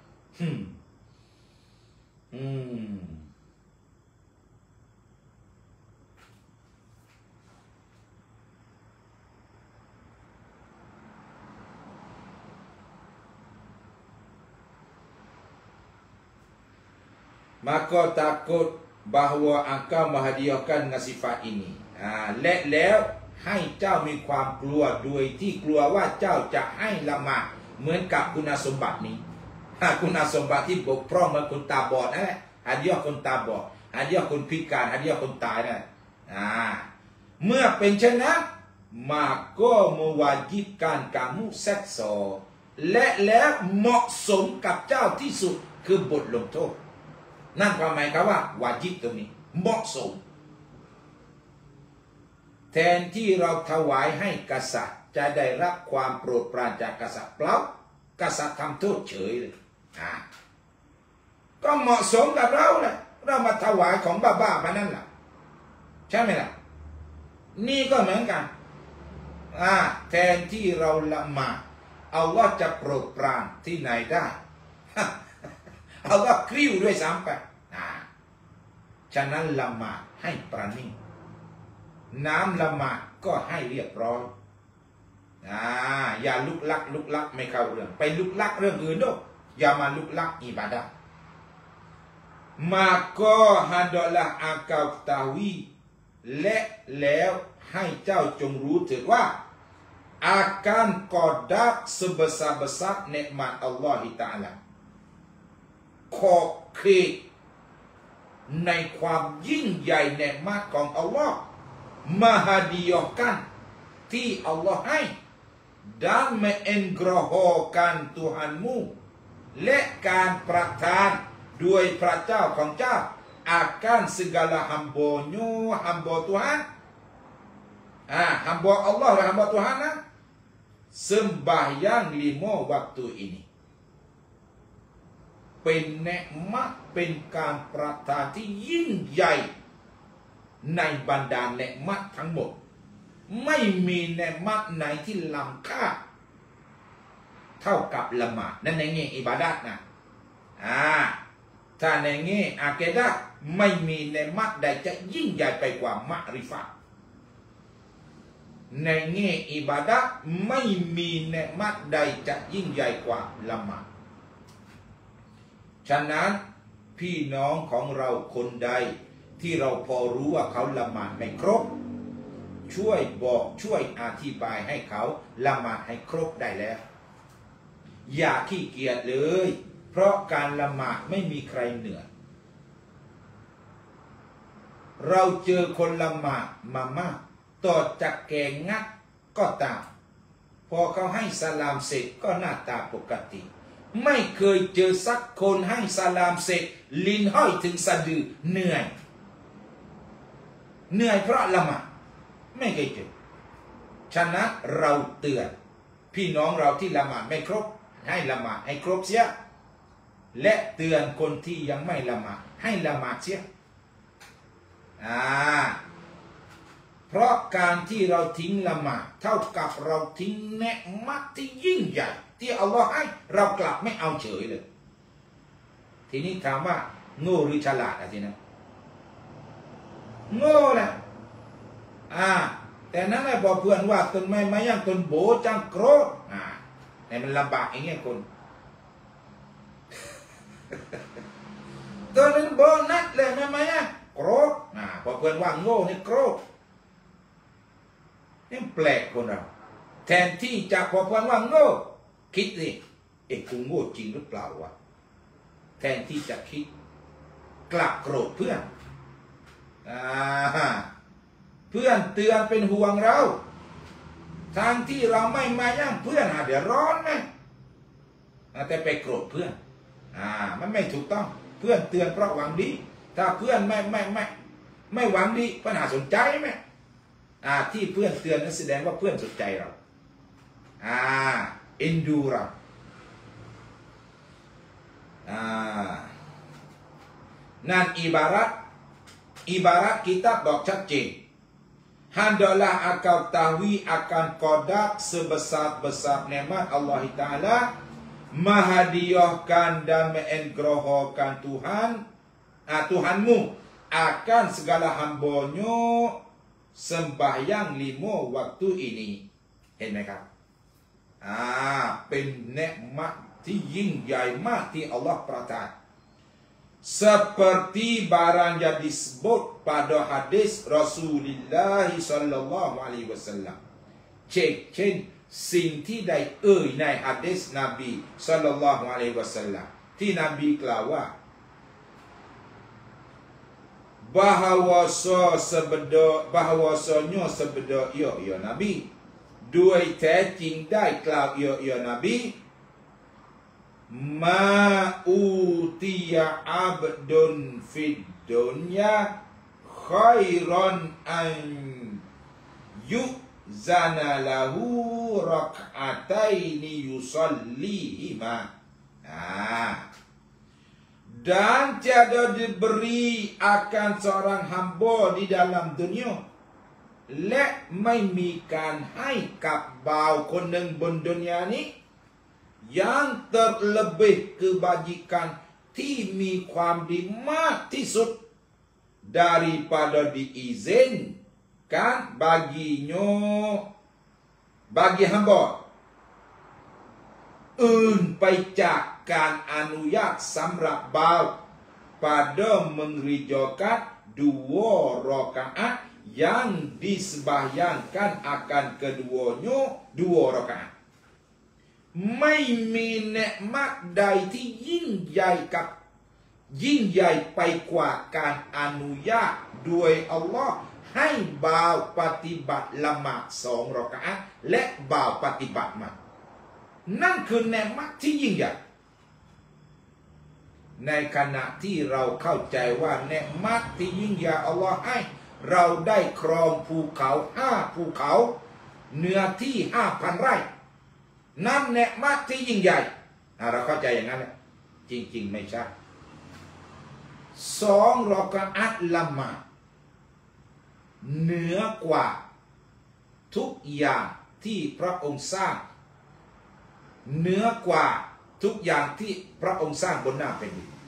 Speaker 2: maka takut bahawa engkau menghadiahkan dengan sifat ini และแล้วให้เจ้ามีความกลัวโดยที่กลัวว่าเจ้าจะให้ละหมาดเหมือนกับคุณสมบัตินี้คุณสมบัติที่บกพร่องเหมือนคนตาบอดนั่นแหละหาเดียวคนตาบอดหาเดียวคนพิการหาเดียวคนตายนั่นเมื่อเป็นเช่นนั้นmaka mewajibkan kamu seksa และแล้วเหมาะสมกับเจ้าที่สุดคือบทลงโทษนั่นความหมายครับว่าวาญิบตรงนี้เหมาะสมแทนที่เราถวายให้กษัตริย์จะได้รับความโปรดปรานจากกษัตริย์เปล่ากษัตริย์ทำโทษเฉยเลยก็เหมาะสมกับเราแหละเรามาถวายของบ้าๆมานั่นแหละใช่ไหมล่ะนี่ก็เหมือนกันแทนที่เราละหมาดอัลลอฮ์จะโปรดปรานที่ไหนได้อัลลอฮ์กริ้วด้วยซ้ำไปฉะนั้นละหมาดให้ประณีตน้ำละหมาดก็ให้เรียบร้อยอย่าลุกลักไม่เข้าเรื่องไปลุกลักเรื่องอื่นด้วยอย่ามาลุกลักอิบาดะห์maka hadalah engkau ketahui และแล้วให้เจ้าจงรู้เถิดว่าakan qadar sebesar-besar nikmat Allah Ta'ala ขอบเขตในความยิ่งใหญ่เนืมัดของอัลลอฮ์มหาดิยอกันที่อัลลอฮ์ให้ dan menganugerahkan Tuhanmu และการประทานด้วยพระเจ้าของเจ้า akan segala hamba-Nya hamba Tuhan hamba Allah dan hamba Tuhan sembahyang 5 waktu ini เป็นเนืมัดเป็นการประทานที่ยิ่งใหญ่ในบรรดาเนืมัดทั้งหมดไม่มีเนืมัดไหนที่ล้ำค่าเท่ากับละหมาดนั่นในแง่อิบาดะห์นะถ้าในแง่อากีดะห์ไม่มีเนืมัดใดจะยิ่งใหญ่ไปกว่ามะริฟะห์ในแง่อิบาดะห์ไม่มีเนืมัดใดจะยิ่งใหญ่กว่าละหมาดฉะนั้นพี่น้องของเราคนใดที่เราพอรู้ว่าเขาละหมาดไม่ครบช่วยบอกช่วยอธิบายให้เขาละหมาดให้ครบได้แล้วอย่าขี้เกียจเลยเพราะการละหมาดไม่มีใครเหนื่อยเราเจอคนละหมาดมามากต่อจากแกงงัดก็ตามพอเขาให้สลามเสร็จก็หน้าตาปกติไม่เคยเจอสักคนให้สลามเสร็จลิ้นห้อยถึงสะดือเหนื่อยเพราะละหมาดไม่เคยเจอฉะนั้นเราเตือนพี่น้องเราที่ละหมาดไม่ครบให้ละหมาดให้ครบเสียและเตือนคนที่ยังไม่ละหมาดให้ละหมาดเสียเพราะการที่เราทิ้งละหมาดเท่ากับเราทิ้งเนืมัดที่ยิ่งใหญ่ที่อัลลอฮ์ให้เรากลับไม่เอาเฉยเลยทีนี้ถามว่าโง่หรือฉลาดทีนั้นโง่แหละแต่นั้นไอ้บอกเพื่อนว่าตนไม่มายังตนโบจังโกรธแต่มันลำบากอย่างเงี้ยคนตนนั้นโบนัดเลยไม่มายังโกรธพอเพื่อนว่าโง่นี่โกรธนี่แปลกคนเราแทนที่จะพอเพื่อนว่าโง่คิดสิกูโง่จริงหรือเปล่าวะแทนที่จะคิดกลับโกรธเพื่อนเพื่อนเตือนเป็นห่วงเราทางที่เราไม่มาย่างเพื่อนเดี๋ยวร้อนไหมแต่ไปโกรธเพื่อนมันไม่ถูกต้องเพื่อนเตือนเพราะหวังดีถ้าเพื่อนไม่หวังดีปัญหาสนใจไหมที่เพื่อนเตือนนั้นแสดงว่าเพื่อนสนใจเราเอ็นดูเรานั่นอิบารัตkitaบอกชัดเจนhendaklah akal tahui akan qadar sebesar-besar nikmat Allah Ta'ala menghadiahkan dan menganugerahkan Tuhanmu akan segala hambanya sembahyang 5 waktu ini เห็นไหมครับเป็นเนืมัดที่ยิ่งใหญ่มากที่อัลลอฮ์ประทานseperti barang yang disebut pada hadis Rasulullah sallallahu alaihi wasallam เช่นสิ่งที่ได้ในหะดีษนบีศ็อลลัลลอฮุอะลัยฮิวะซัลลัมที่นบีกล่าวว่าbahawasanya sabda ya Nabi ด้วยแท้จริงได้กล่าวya Nabi ma utiya abdun fid dunya khairan an yuzana lahu rak'ataini yusallihima dan tiada diberi akan seorang hamba di dalam dunia และไม่มีการให้กับบ่าวคนหนึ่งบนดุนยานี้ yang terlebih kebajikan ที่มีความดีมากที่สุด daripada diizinkan baginya bagi hamba อื่นไปจากการอนุญาตสำหรับบ่าว pada mengerjakan 2 rakaat yang disembahyangkan akan keduanya 2 rakaat ไม่มีเนืมัดใดที่ยิ่งใหญ่ไปกว่าการอนุญาตโดยอัลลอฮ์ให้บ่าวปฏิบัติละหมาด2 รอกะอะห์และบ่าวปฏิบัติมันนั่นคือเนืมัดที่ยิ่งใหญ่ในขณะที่เราเข้าใจว่าเนืมัดที่ยิ่งใหญ่อัลลอฮ์ให้เราได้ครองภูเขา5 ภูเขาเนื้อที่ 5,000 ไร่นั่นเนืมัดที่ยิ่งใหญ่เราเข้าใจอย่างนั้นแหละจริงๆไม่ใช่2 รอกะอะห์ละหมาดเหนือกว่าทุกอย่างที่พระองค์สร้างเหนือกว่าทุกอย่างที่พระองค์สร้างบนหน้าแผ่นดิน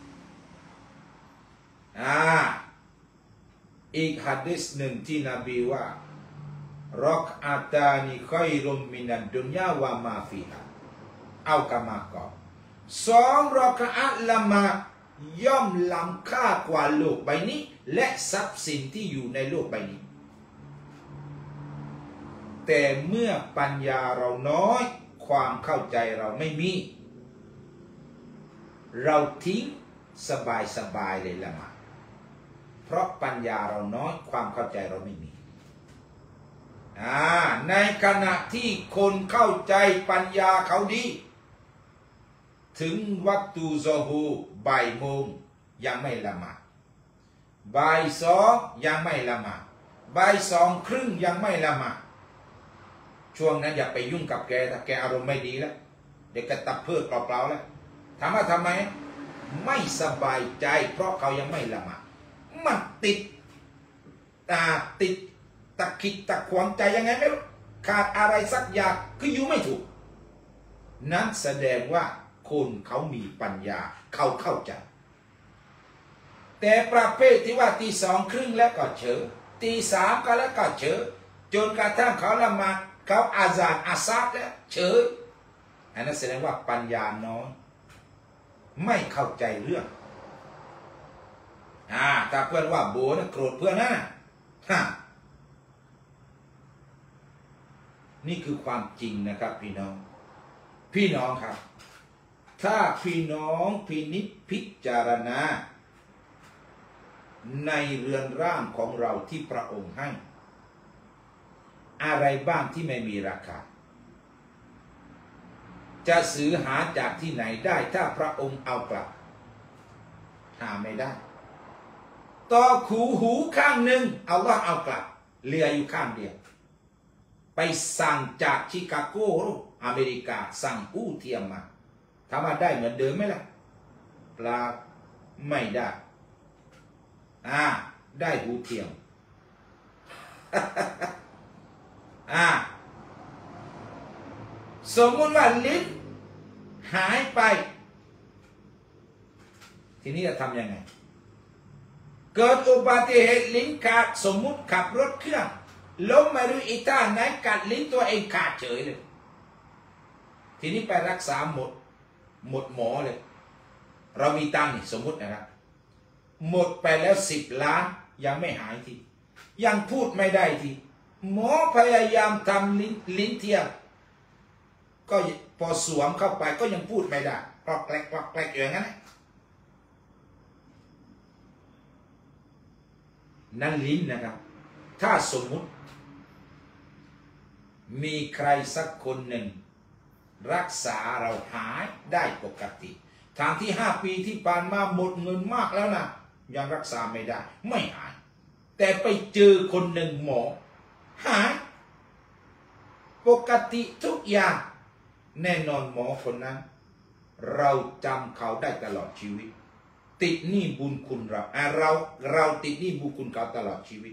Speaker 2: อีกหะดีษหนึ่งที่นบีว่ารอกอาตานิคอยรุมมินัดดุนยาวามาฟีฮาเอากามากอ2 รอกะอะห์ละหมาดย่อมล้ำค่ากว่าโลกใบนี้และทรัพย์สินที่อยู่ในโลกใบนี้แต่เมื่อปัญญาเราน้อยความเข้าใจเราไม่มีเราทิ้งสบายเลยละหมาดเพราะปัญญาเราน้อยความเข้าใจเราไม่มีในขณะที่คนเข้าใจปัญญาเขาดีถึงวัตตุซอฮูบ่ายโมงยังไม่ละหมาดบ่ายสองยังไม่ละหมาดบ่ายสองครึ่งยังไม่ละหมาดช่วงนั้นอย่าไปยุ่งกับแกถ้าแกอารมณ์ไม่ดีแล้วเด็กก็ตับเพื่อเปล่าๆแล้วถามว่าทำไมไม่สบายใจเพราะเขายังไม่ละหมาดมันติดตะขิดตะขวงใจยังไงไม่รู้ขาดอะไรสักอย่างคืออยู่ไม่ถูกนั้นแสดงว่าคนเขามีปัญญาเขาเข้าใจแต่ประเภทที่ว่าตีสองครึ่งแล้วก็เฉยตีสามก็แล้วก็เฉยจนกระทั่งเขาละหมาดเขาอาซานอาซาดแล้วเฉยอันนั้นแสดงว่าปัญญาน้อยไม่เข้าใจเรื่องถ้าเพื่อนว่าโบนะโกรธเพื่อนนะนี่คือความจริงนะครับพี่น้องครับถ้าพี่น้องพินิจพิจารณาในเรือนร่างของเราที่พระองค์ให้อะไรบ้างที่ไม่มีราคาจะซื้อหาจากที่ไหนได้ถ้าพระองค์เอากลับหาไม่ได้ต่อหูข้างหนึ่งอัลลอฮ์เอากลับเหลืออยู่ข้างเดียวไปสั่งจากชิคาโกอเมริกาสั่งกู้เทียมมาถามว่าได้เหมือนเดิมไหมล่ะเปล่าไม่ได้ได้หูเทียมสมมุติว่าลิ้นหายไปทีนี้จะทำยังไงเกิดอุบัติเหตุลิ้นขาดสมมุติขับรถเครื่องล้มไม่รู้อีท่าไหนกัดลิ้นตัวเองขาดเฉยเลยทีนี้ไปรักษาหมดหมอเลยเรามีตังค์สมมุตินะครับหมดไปแล้ว10 ล้านยังไม่หายทียังพูดไม่ได้ทีหมอพยายามทำลิ้นเทียมก็พอสวมเข้าไปก็ยังพูดไม่ได้กรอกแกลกอย่างนั้นนั่นลิ้นนะครับถ้าสมมุติมีใครสักคนหนึ่งรักษาเราหายได้ปกติทางที่5 ปีที่ผ่านมาหมดเงินมากแล้วนะยังรักษาไม่ได้ไม่หายแต่ไปเจอคนหนึ่งหมอหายปกติทุกอย่างแน่นอนหมอคนนั้นเราจำเขาได้ตลอดชีวิตติดหนี้บุญคุณเราติดหนี้บุญคุณเขาตลอดชีวิต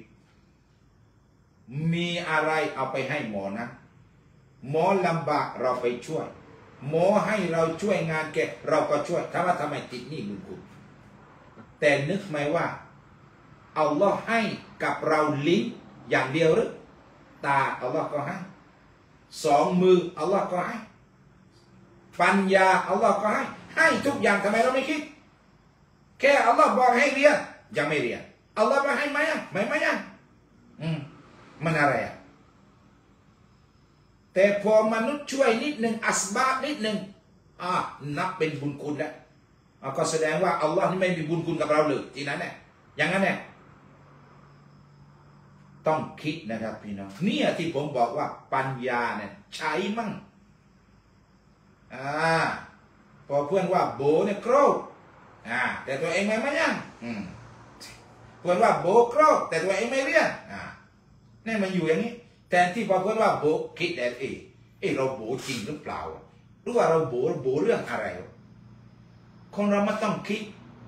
Speaker 2: มีอะไรเอาไปให้หมอนะหมอลำบากเราไปช่วยหมอให้เราช่วยงานแกเราก็ช่วยถามว่าทำไมติดหนี้บุญคุณแต่นึกไหมว่าอัลลอฮ์ให้กับเราลิ้นอย่างเดียวหรือตาอัลลอฮ์ก็ให้2 มืออัลลอฮ์ก็ให้ปัญญาอัลลอฮ์ก็ให้ทุกอย่างทำไมเราไม่คิดแค่อัลลอฮ์บอกให้เรียนยังไม่เรียนอัลลอฮ์บอกให้ไหมไม่มันอะไรแต่พอมนุษย์ช่วยนิดหนึ่งอัสบาบนิดหนึ่งนับเป็นบุญคุณแล้วก็แสดงว่าอัลลอฮ์นี่ไม่มีบุญคุณกับเราเลยทีนั้นเนี่ยอย่างนั้นเนี่ยต้องคิดนะครับพี่น้องเนี่ยที่ผมบอกว่าปัญญาเนี่ยใช้มั่งพอเพื่อนว่าโบเนี่ยโกรธแต่ตัวเองไม่ยังเพื่อนว่าโบโกรธแต่ตัวเองไม่เรียนนี่มันอยู่อย่างนี้แทนที่พอเพื่อนว่าโบคิดแต่เราโบจริงหรือเปล่าหรือว่าเราโบเรื่องอะไรคนเราไม่ต้องคิด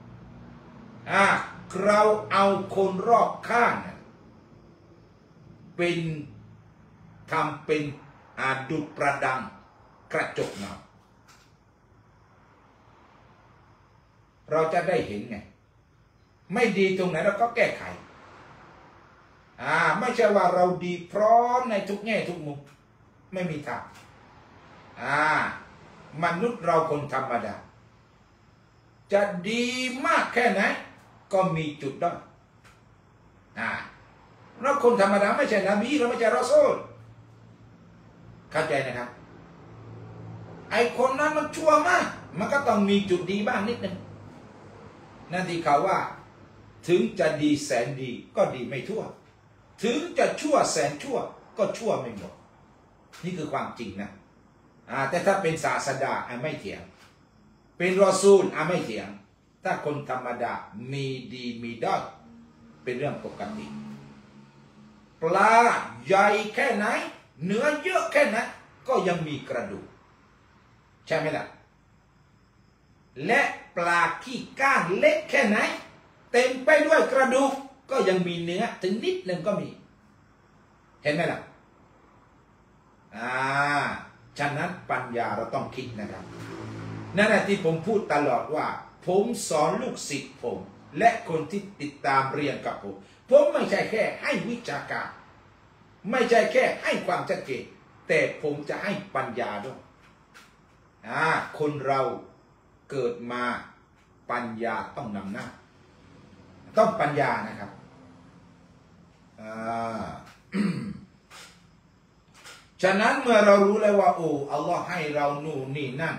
Speaker 2: เราเอาคนรอบข้างเป็นทำเป็นดุจประดังกระจกเงาเราจะได้เห็นไงไม่ดีตรงไหนเราก็แก้ไขไม่ใช่ว่าเราดีพร้อมในทุกแง่ทุกมุมไม่มีทางมนุษย์เราคนธรรมดาจะดีมากแค่ไหนก็มีจุดด้อยเราคนธรรมดาไม่ใช่นบีเราไม่ใช่รอซูลเข้าใจนะครับไอ้คนนั้นมันชั่วมากมันก็ต้องมีจุดดีบ้างนิดนึงนั่นที่เขาว่าถึงจะดีแสนดีก็ดีไม่ทั่วถึงจะชั่วแสนชั่วก็ชั่วไม่หมดนี่คือความจริงนะแต่ถ้าเป็นศาสดาไม่เถียงเป็นรอซูลไม่เถียงถ้าคนธรรมดามีดีมีด้อยเป็นเรื่องปกติปลาใหญ่แค่ไหนเนื้อเยอะแค่ไหนก็ยังมีกระดูกใช่ไหมล่ะและปลาขี้ก้างเล็กแค่ไหนเต็มไปด้วยกระดูกก็ยังมีเนื้อถึงนิดหนึ่งก็มีเห็นไหมล่ะฉะนั้นปัญญาเราต้องคิดนะครับนั่นแหละที่ผมพูดตลอดว่าผมสอนลูกศิษย์ผมและคนที่ติดตามเรียนกับผมไม่ใช่แค่ให้วิชาการไม่ใช่แค่ให้ความชัดเจนแต่ผมจะให้ปัญญาด้วยคนเราเกิดมาปัญญาต้องนำหน้าต้องปัญญานะครับฉะนั้นเมื่อเรารู้แล้วว่าอัลลอฮ์ให้เรานู่นนี่นั่น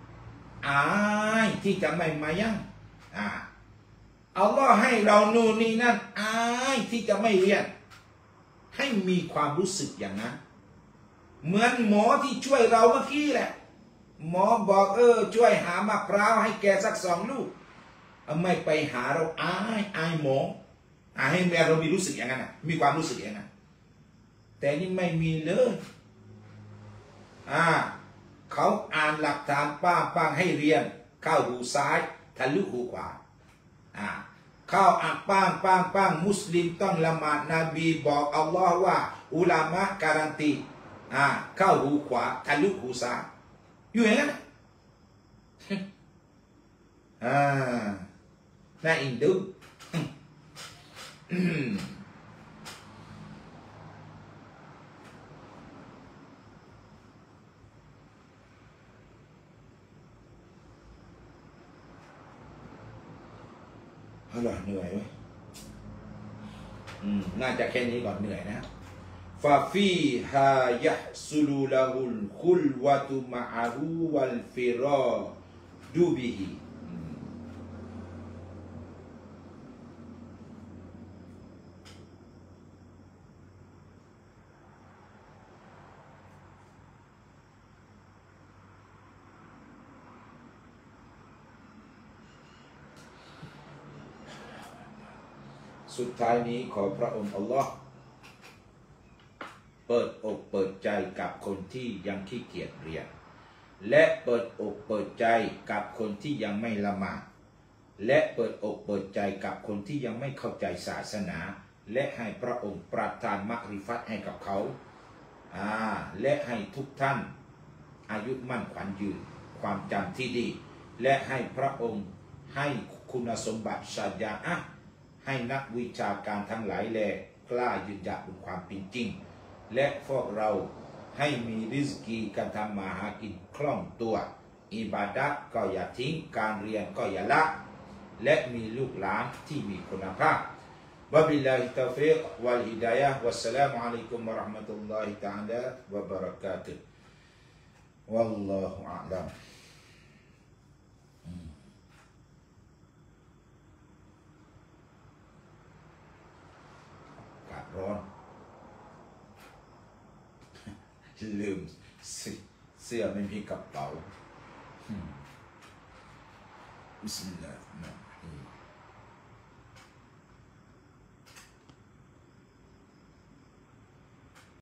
Speaker 2: ที่จะไม่มายังอัลลอฮ์ให้เรานู่นนี่นั่นที่จะไม่เรียนให้มีความรู้สึกอย่างนั้นเหมือนหมอที่ช่วยเราเมื่อกี้แหละหมอบอกช่วยหามะพร้าวให้แกสัก2 ลูกไม่ไปหาเราอายหมอให้แม่เรามีรู้สึกอย่างนั้นมีความรู้สึกอย่างนั้นแต่นี่ไม่มีเลยเขาอ่านหลักฐานป้างให้เรียนเข้าหูซ้ายทะลุหูขวาเข้าอ่านป้างมุสลิมต้องละหมาดนบีบอกอัลลอฮ์ว่าอุลามะการันตีเข้าหูขวาทะลุหูซ้ายอยู่อย่างนั้นน่าอินดูเหนื่อยไหมน่าจะแค่นี้ก่อนเหนื่อยนะฟาฟีฮายะซุลูลาฮุลคุลวะตุมะอาฮูวัลฟิรอดูบิฮิสุดท้ายนี้ขอพระองค์อัลลอฮ์เปิดอกเปิดใจกับคนที่ยังขี้เกียจเรียนและเปิดอกเปิดใจกับคนที่ยังไม่ละหมาดและเปิดอกเปิดใจกับคนที่ยังไม่เข้าใจศาสนาและให้พระองค์ประทานมักริฟัตให้กับเขาและให้ทุกท่านอายุมั่นขวัญยืนความจำที่ดีและให้พระองค์ให้คุณสมบัติชาญาให้นักวิชาการทั้งหลายแลกล้ายืนหยัดบนความเป็นจริงและพวกเราให้มีริสกีการทำมาหากินคล่องตัวอิบาดะห์ก็อย่าทิ้งการเรียนก็อย่าละและมีลูกหลานที่มีคุณภาพวะบิลลาฮิตอฟิกวัลฮิดายะฮ์วัสสลามุอะลัยกุมวะเราะห์มะตุลลอฮิตะอาลาวะบะเราะกาตุฮ์วัลลอฮุอะลัมร้อนลืมเสื้อไม่มีกระเป๋าบิสมิลลาฮิรเราะห์มานิรเราะฮีม